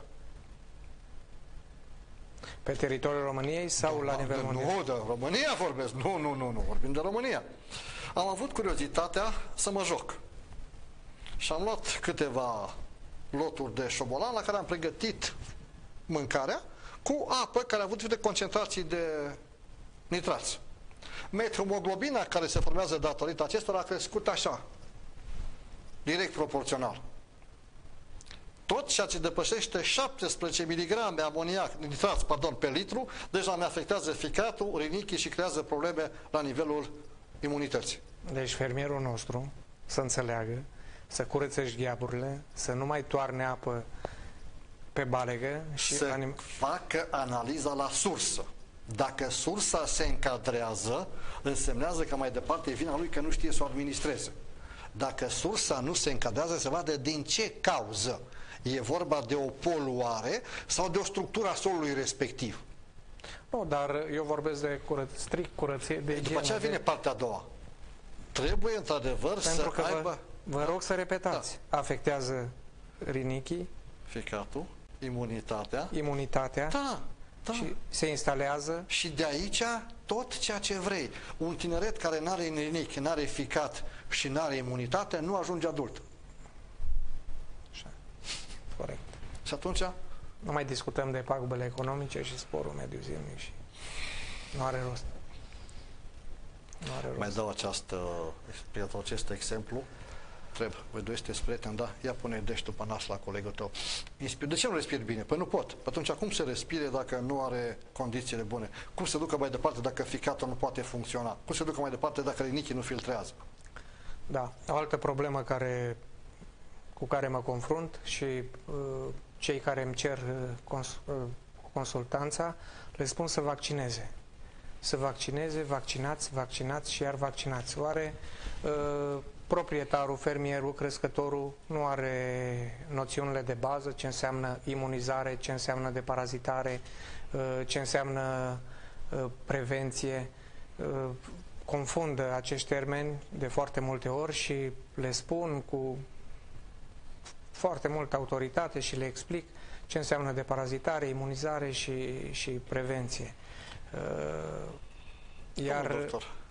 Pe teritoriul României sau la nivel mondial? Nu, de România vorbesc. Nu, vorbim de România. Am avut curiozitatea să mă joc. Și am luat câteva loturi de șobolan la care am pregătit mâncarea cu apă care a avut de concentrații de nitrați. Methemoglobina care se formează datorită acestora a crescut așa, direct proporțional. Tot ceea ce depășește 17 mg amoniac, nitrați, pe litru, deja ne afectează ficatul, rinichii și creează probleme la nivelul imunității. Deci fermierul nostru să înțeleagă, să curețe șgheaburile, să nu mai toarne apă pe balegă și să facă analiza la sursă. Dacă sursa se încadrează, însemnează că mai departe e vina lui că nu știe să o administreze. Dacă sursa nu se încadrează, se vadă din ce cauză. E vorba de o poluare sau de o structură a solului respectiv. Nu, dar eu vorbesc de strict curăție, de igienă. După aceea vine partea a doua. Trebuie într-adevăr să aibă... Vă rog să repetați. Da. Afectează rinichii, ficatul, imunitatea. Da. Și se instalează. Și de aici tot ceea ce vrei. Un tineret care nu are rinichi, nu are ficat și nu are imunitate, nu ajunge adult. Așa. Corect. Și atunci? Nu mai discutăm de pagubele economice și sporul mediu zilnic și nu are rost. Mai dau acest exemplu. Voi doi sunteți prieteni, da? Ia pune deștul pe nas la colegul tău. De ce nu respiri bine? Păi nu pot. Atunci cum se respire dacă nu are condițiile bune? Cum se ducă mai departe dacă ficatul nu poate funcționa? Cum se ducă mai departe dacă rinichii nu filtrează? Da. O altă problemă cu care mă confrunt și cei care îmi cer consultanța, le spun să vaccineze. Să vaccineze, vaccinați și iar vaccinați. Oare proprietarul, fermierul, crescătorul nu are noțiunile de bază, ce înseamnă imunizare, ce înseamnă deparazitare, ce înseamnă prevenție? Confundă acești termeni de foarte multe ori și le spun cu foarte multă autoritate și le explic ce înseamnă deparazitare, imunizare și prevenție. Iar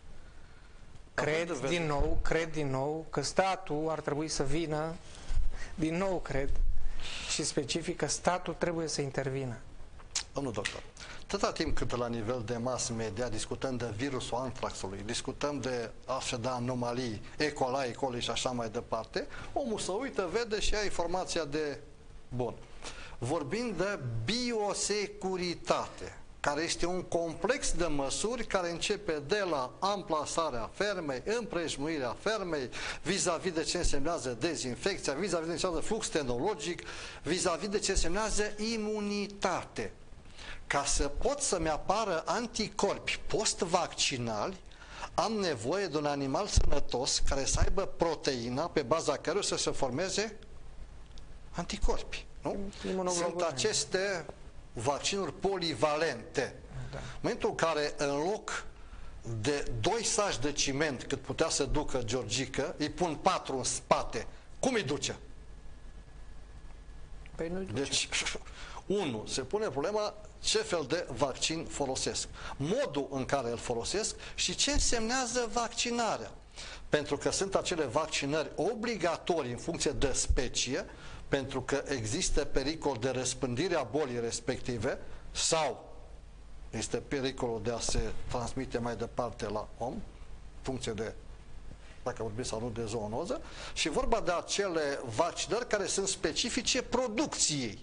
cred din nou că statul ar trebui să vină, din nou cred, și specific că statul trebuie să intervină. Domnul doctor, atâta timp cât la nivel de mass media discutăm de virusul antraxului, discutăm de așa de anomalii, E. coli și așa mai departe, omul se uită, vede și ia informația de Bun. Vorbim de biosecuritate, care este un complex de măsuri care începe de la amplasarea fermei, împrejmuirea fermei, vis-a-vis de ce însemnează dezinfecția, vis-a-vis de ce înseamnă flux tehnologic, vis-a-vis de ce însemnează imunitate. Ca să pot să-mi apară anticorpi post-vaccinali, am nevoie de un animal sănătos care să aibă proteina pe baza căruia să se formeze anticorpi. Nu? Sunt aceste vaccinuri polivalente. Da. În momentul în care în loc de 2 saci de ciment cât putea să ducă Georgică, îi pun 4 în spate, cum îi duce? Păi nu duce. Deci, 1. Se pune problema ce fel de vaccin folosesc, modul în care îl folosesc și ce însemnează vaccinarea. Pentru că sunt acele vaccinări obligatorii în funcție de specie, pentru că există pericol de răspândire a bolii respective sau este pericolul de a se transmite mai departe la om, în funcție de dacă vorbim sau nu de zoonoză, și vorba de acele vaccinări care sunt specifice producției.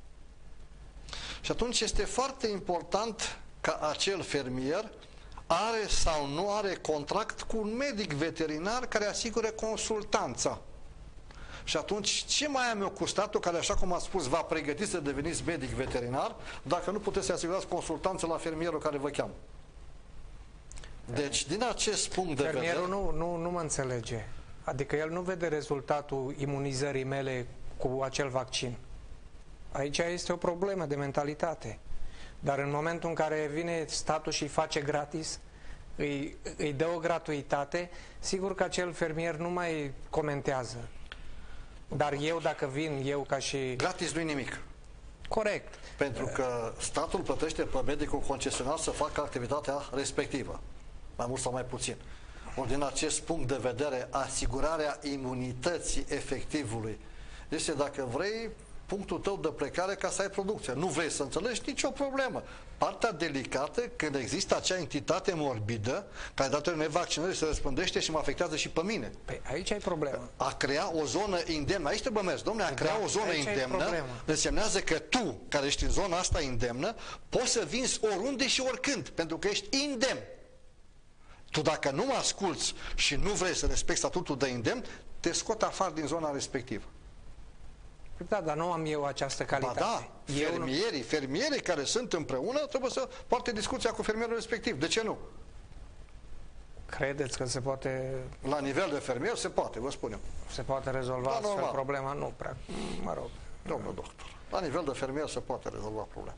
Și atunci este foarte important ca acel fermier are sau nu are contract cu un medic veterinar care asigură consultanța. Și atunci, ce mai am eu cu statul care, așa cum a spus, v-a pregătit să deveniți medic veterinar, dacă nu puteți să asigurați consultanță la fermierul care vă cheamă? Deci, din acest punct de vedere... Fermierul nu mă înțelege. Adică el nu vede rezultatul imunizării mele cu acel vaccin. Aici este o problemă de mentalitate. Dar în momentul în care vine statul și îi face gratis, îi dă o gratuitate, sigur că acel fermier nu mai comentează. Dar eu, dacă vin, eu ca și... Gratis nu-i nimic. Corect. Pentru că statul plătește pe medicul concesionar să facă activitatea respectivă, mai mult sau mai puțin. Ori din acest punct de vedere, asigurarea imunității efectivului este, dacă vrei, punctul tău de plecare ca să ai producție. Nu vrei să înțelegi? Nicio problemă. Partea delicată, când există acea entitate morbidă, care datorită unei vaccinări se răspândește și mă afectează și pe mine. Păi aici ai problemă. A crea o zonă indemnă, aici trebuie mers, domnule, a crea o zonă indemnă însemnează că tu, care ești în zona asta indemnă, poți să vinzi oriunde și oricând, pentru că ești indemn. Tu dacă nu mă asculți și nu vrei să respecti statutul de indemn, te scot afară din zona respectivă. Da, dar nu am eu această calitate. Ba da, fermierii care sunt împreună trebuie să poarte discuția cu fermierul respectiv. De ce nu? Credeți că se poate... La nivel de fermier se poate, vă spun eu. Se poate rezolva astfel problema? Nu prea. Mă rog. Domnul doctor, la nivel de fermier se poate rezolva problema.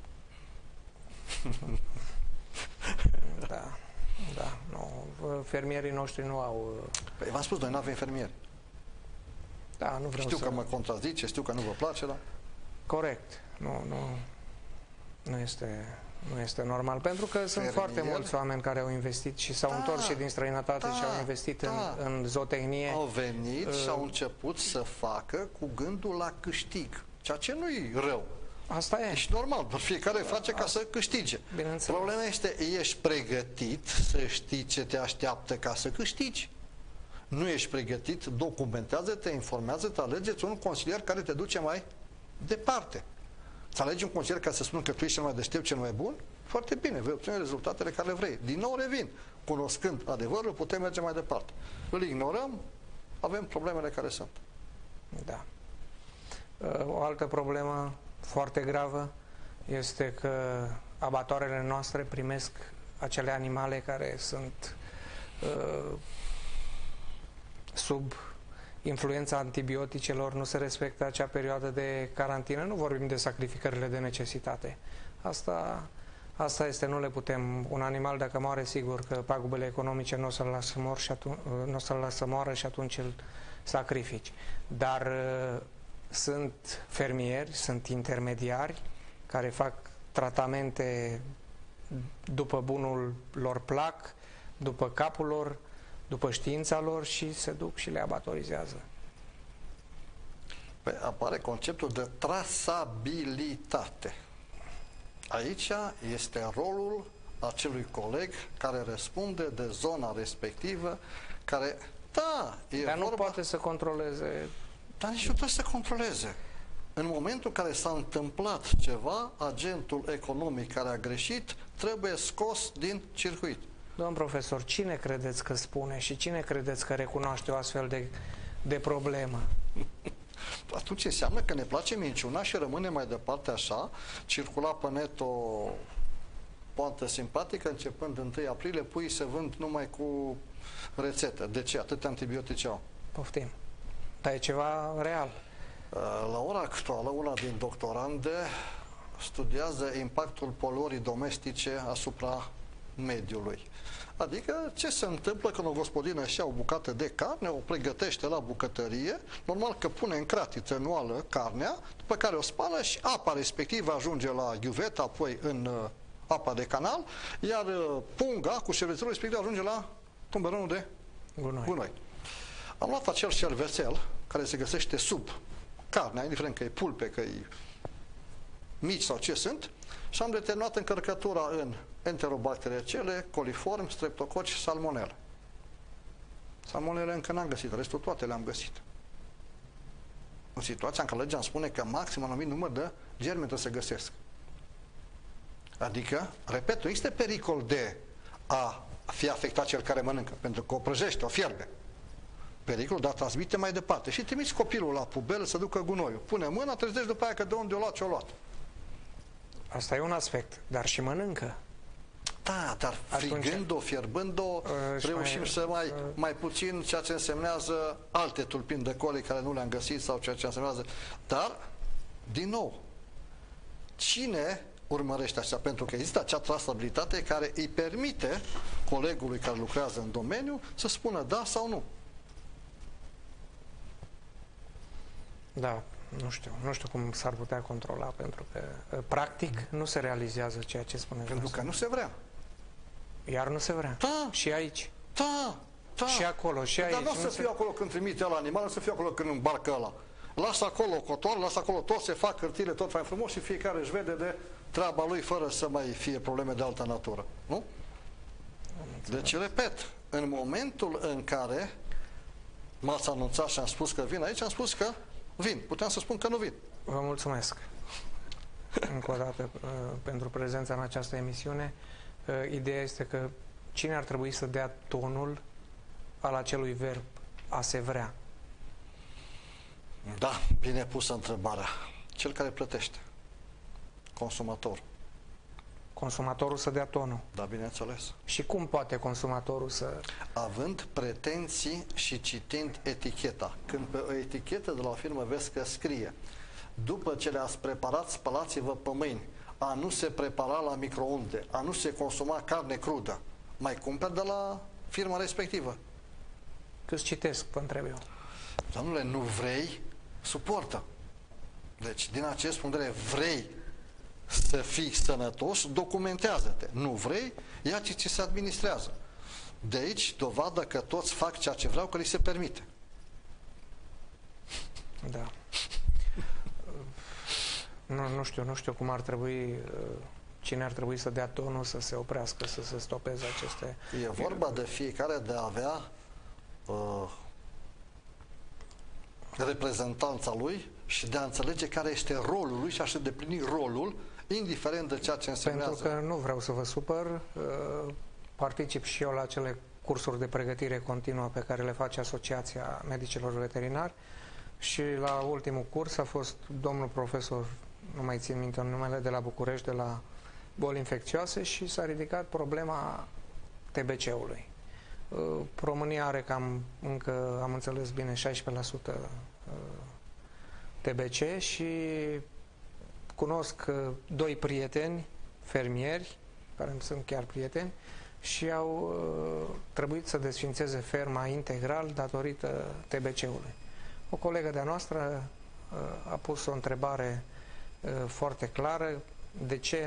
Da, da. Nu. Fermierii noștri nu au... Păi v-am spus, noi nu avem fermieri. Da, nu vreau știu că mă contrazice, știu că nu vă place, dar... Corect. Nu este normal, pentru că sunt foarte mulți oameni care au investit și s-au întors și din străinătate și au investit în zootehnie. Au venit și au început să facă cu gândul la câștig, ceea ce nu-i rău. Asta e. Și normal, fiecare face ca să câștige. Problema este, ești pregătit să știi ce te așteaptă ca să câștigi? Nu ești pregătit, documentează-te, informează-te, alegeți un consilier care te duce mai departe. Să alegi un consilier care să spună că tu ești cel mai deștept, cel mai bun, foarte bine, vei obține rezultatele care le vrei. Din nou revin, cunoscând adevărul, putem merge mai departe. Îl ignorăm, avem problemele care sunt. Da. O altă problemă foarte gravă este că abatoarele noastre primesc acele animale care sunt sub influența antibioticelor, nu se respectă acea perioadă de carantină, nu vorbim de sacrificările de necesitate. Asta este, nu le putem, un animal dacă moare, sigur că pagubele economice nu o să-l lasă moară și atunci îl sacrifici. Dar sunt fermieri, sunt intermediari care fac tratamente după bunul lor plac, după capul lor, după știința lor și se duc și le abatorizează. Păi apare conceptul de trasabilitate. Aici este rolul acelui coleg care răspunde de zona respectivă, care, da, e dar vorba... nu poate să controleze. Dar nici nu trebuie să controleze. În momentul în care s-a întâmplat ceva, agentul economic care a greșit trebuie scos din circuit. Domn profesor, cine credeți că spune și cine credeți că recunoaște o astfel de problemă? Atunci înseamnă că ne place minciuna și rămâne mai departe așa. Circula pe net o poantă simpatică, începând 1 aprilie, puii se vând numai cu rețetă. De ce? Atâtea antibiotice au. Poftim. Dar e ceva real. La ora actuală, una din doctorande studiază impactul poluării domestice asupra mediului. Adică ce se întâmplă când o gospodină își ia o bucată de carne, o pregătește la bucătărie, normal că pune în cratiță anuală carnea, după care o spală și apa respectivă ajunge la ghiuvetă, apoi în apa de canal, iar punga cu șervețelul respectiv ajunge la tomberonul de gunoi. Am luat acel șervețel care se găsește sub carnea, indiferent că e pulpe, că e mici sau ce sunt, și am determinat încărcătura în enterobacteriacele, coliform, streptococi, salmonele. Salmonele încă n-am găsit, restul toate le-am găsit. În situația în care legea îmi spune că maxim un anumit număr de germeni trebuie să găsesc. Adică, repet, nu există pericol de a fi afectat cel care mănâncă, pentru că o prăjește, o fierbe. Pericolul de a transmite mai departe. Și trimiți copilul la pubel să ducă gunoiul. Pune mâna, trezești după aia că de unde o luat, ce-o luat. Asta e un aspect, dar și mănâncă. Da, dar frigând-o, fierbând-o, reușim să mai puțin, ceea ce însemnează alte tulpini de coli care nu le-am găsit sau ceea ce însemnează. Dar, din nou, cine urmărește așa? Pentru că există acea trasabilitate care îi permite colegului care lucrează în domeniu să spună da sau nu. Da, nu știu cum s-ar putea controla, pentru că practic nu se realizează ceea ce spuneți. Pentru că nu se vrea. Iar nu se vrea. Da. Și aici. Da. Da. Și acolo, și aici. Dar nu o să fie acolo când trimite ăla animal, nu o să fie acolo când îmbarcă ăla. Lasă acolo cotoare, lasă acolo tot, se fac hârtile, tot fain frumos și fiecare își vede de treaba lui fără să mai fie probleme de altă natură. Nu? Deci, repet, în momentul în care m-ați anunțat și am spus că vin aici, am spus că vin. Puteam să spun că nu vin. Vă mulțumesc încă o dată pentru prezența în această emisiune. Ideea este că cine ar trebui să dea tonul al acelui verb a se vrea? Da, bine pusă întrebarea. Cel care plătește. Consumator. Consumatorul să dea tonul. Da, bineînțeles. Și cum poate consumatorul să... Având pretenții și citind eticheta. Când pe o etichetă de la o firmă vezi că scrie: după ce le-ați preparat, spălați-vă pe mâini, a nu se prepara la microunde, a nu se consuma carne crudă, mai cumperi de la firma respectivă. Câți citesc, vă întreb eu? Domnule, nu vrei, suportă. Deci, din acest punct de vedere, vrei să fii sănătos, documentează-te. Nu vrei, ia ce ți se administrează. De aici, dovadă că toți fac ceea ce vreau, că li se permite. Da. Nu știu cum ar trebui, cine ar trebui să dea tonul, să se oprească, să se stopeze aceste... E vorba de fiecare de a avea reprezentanța lui și de a înțelege care este rolul lui și a-și îndeplini rolul, indiferent de ceea ce însemnează. Pentru că nu vreau să vă supăr, particip și eu la acele cursuri de pregătire continuă pe care le face Asociația Medicilor Veterinari și la ultimul curs a fost domnul profesor, nu mai țin minte numele, de la București, de la boli infecțioase, și s-a ridicat problema TBC-ului. România are cam, încă am înțeles bine, 16% TBC și cunosc doi prieteni fermieri, care îmi sunt chiar prieteni, și au trebuit să desfințeze ferma integral datorită TBC-ului. O colegă de-a noastră a pus o întrebare foarte clară: de ce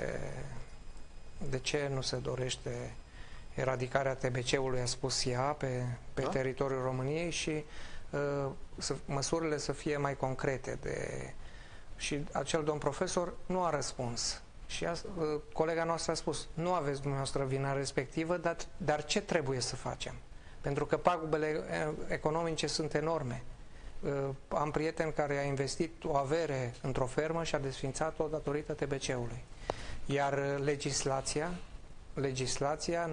nu se dorește eradicarea TBC-ului, a spus ea, pe teritoriul României, și măsurile să fie mai concrete. Și acel domn profesor nu a răspuns. Și colega noastră a spus: nu aveți dumneavoastră vina respectivă, dar ce trebuie să facem? Pentru că pagubele economice sunt enorme. Am prieten care a investit o avere într-o fermă și a desființat-o datorită TBC-ului. Iar legislația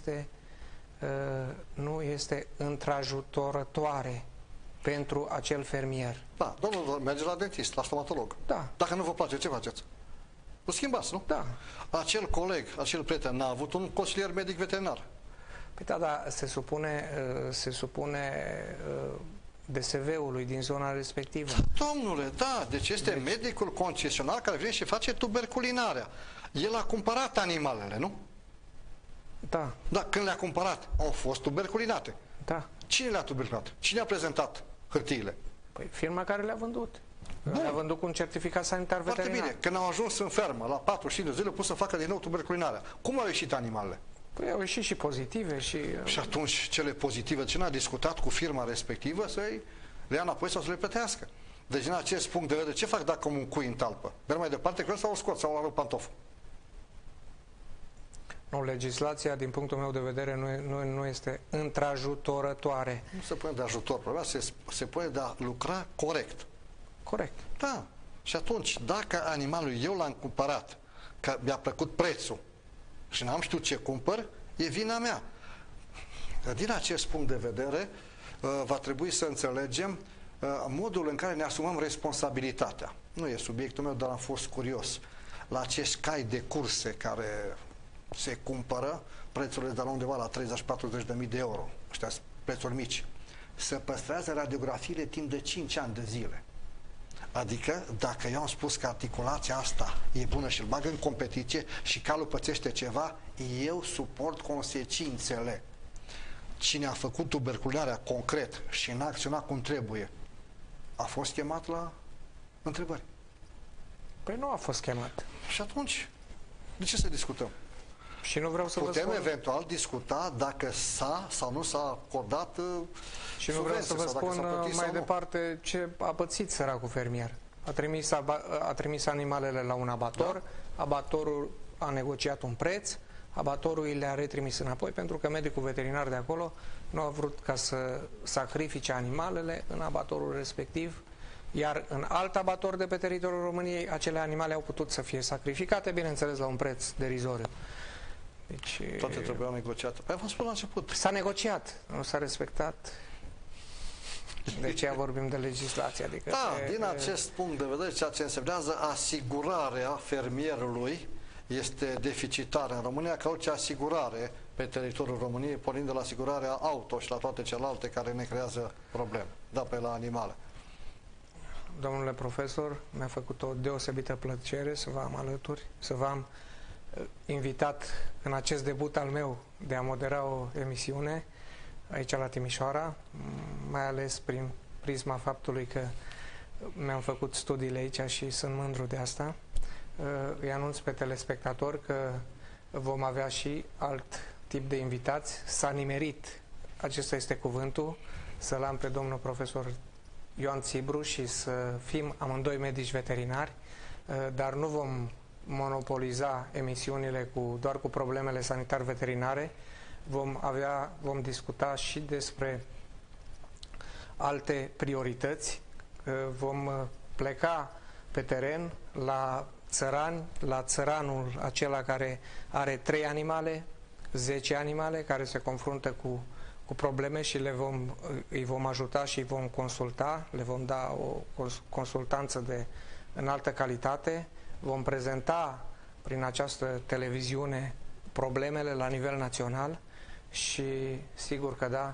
nu este întrajutorătoare pentru acel fermier. Da, domnul merge la dentist, la stomatolog. Da. Dacă nu vă place, ce faceți? O schimbați, nu? Da. Acel coleg, acel prieten n-a avut un consilier medic veterinar. Păi da, dar se supune DSV-ului din zona respectivă. Domnule, da, deci este medicul concesionar care vine și face tuberculinarea. El a cumpărat animalele, nu? Da. Da, când le-a cumpărat, au fost tuberculinate. Da. Cine le-a tuberculinat? Cine a prezentat hârtiile? Păi firma care le-a vândut. Le-a vândut cu un certificat sanitar veterinar. Foarte bine. Când au ajuns în fermă, la 45 de zile, pus să facă din nou tuberculinarea. Cum au ieșit animalele? Păi au ieșit și pozitive și... Și atunci cele pozitive, ce n-a discutat cu firma respectivă să-i le ia înapoi sau să le plătească? Deci din acest punct de vedere, ce fac dacă un cui în talpă? Merg mai departe că sau o scot sau o rup pantoful? Nu, legislația, din punctul meu de vedere, nu este întrajutorătoare. Nu se pune de ajutor, problema se pune de a lucra corect. Corect. Da. Și atunci, dacă animalul eu l-am cumpărat, că mi-a plăcut prețul și n-am știut ce cumpăr, e vina mea. Din acest punct de vedere, va trebui să înțelegem modul în care ne asumăm responsabilitatea. Nu e subiectul meu, dar am fost curios. La acești cai de curse care se cumpără, prețurile de la undeva la 30-40.000 de euro, ăștia sunt prețuri mici, se păstrează radiografiile timp de 5 ani de zile. Adică, dacă eu am spus că articulația asta e bună și îl bag în competiție și calul pățește ceva, eu suport consecințele. Cine a făcut tuberculinarea concret și n-a acționat cum trebuie, a fost chemat la întrebări. Păi nu a fost chemat. Și atunci, de ce să discutăm? Și nu vreau să Putem vă spun... eventual discuta dacă s-a sau nu s-a acordat și nu vreau să vă spun mai departe ce a pățit săracul fermier. A trimis animalele la un abator, da. Abatorul a negociat un preț, abatorul le-a retrimis înapoi pentru că medicul veterinar de acolo nu a vrut ca să sacrifice animalele în abatorul respectiv, iar în alt abator de pe teritoriul României acele animale au putut să fie sacrificate, bineînțeles la un preț derizoriu. Deci, toate trebuiau negociate. Păi v-am spus la început. S-a negociat, nu s-a respectat. De aceea vorbim de legislație. Adică da, din acest punct de vedere, ceea ce însemnează asigurarea fermierului este deficitară în România, ca orice asigurare pe teritoriul României, pornind de la asigurarea auto și la toate celelalte care ne creează probleme, da, pe la animale. Domnule profesor, mi-a făcut o deosebită plăcere să vă am alături, să vă am invitat în acest debut al meu de a modera o emisiune aici la Timișoara, mai ales prin prisma faptului că mi-am făcut studiile aici și sunt mândru de asta. Îi anunț pe telespectatori că vom avea și alt tip de invitați. S-a nimerit, acesta este cuvântul, să-l am pe domnul profesor Ioan Țibru și să fim amândoi medici veterinari, dar nu vom monopoliza emisiunile doar cu problemele sanitar-veterinare. Vom discuta și despre alte priorități. Vom pleca pe teren la țărani, la țăranul acela care are 3 animale, 10 animale, care se confruntă cu probleme și îi vom ajuta și îi vom consulta, le vom da o consultanță de înaltă calitate. Vom prezenta prin această televiziune problemele la nivel național și sigur că da,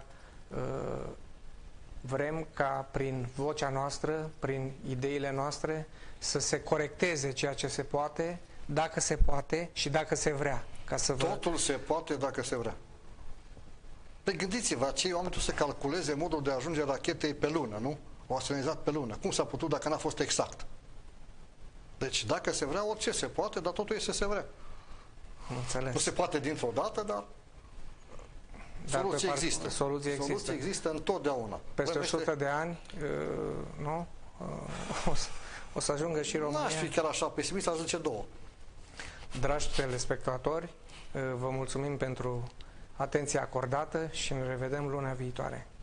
vrem ca prin vocea noastră, prin ideile noastre să se corecteze ceea ce se poate, dacă se poate și dacă se vrea. Totul se poate dacă se vrea. Păi gândiți-vă, acei oameni trebuie să calculeze modul de a ajunge rachetei pe lună, nu? O astronizat pe lună. Cum s-a putut dacă n-a fost exact? Deci dacă se vrea, orice se poate, dar totul este să se vrea. Înțeles. Nu se poate dintr-o dată, dar soluții există. Soluții există întotdeauna. Peste 100 de ani, nu? O să ajungă și România. Nu aș fi chiar așa pesimist, aș zice 2. Dragi telespectatori, vă mulțumim pentru atenția acordată și ne revedem luna viitoare.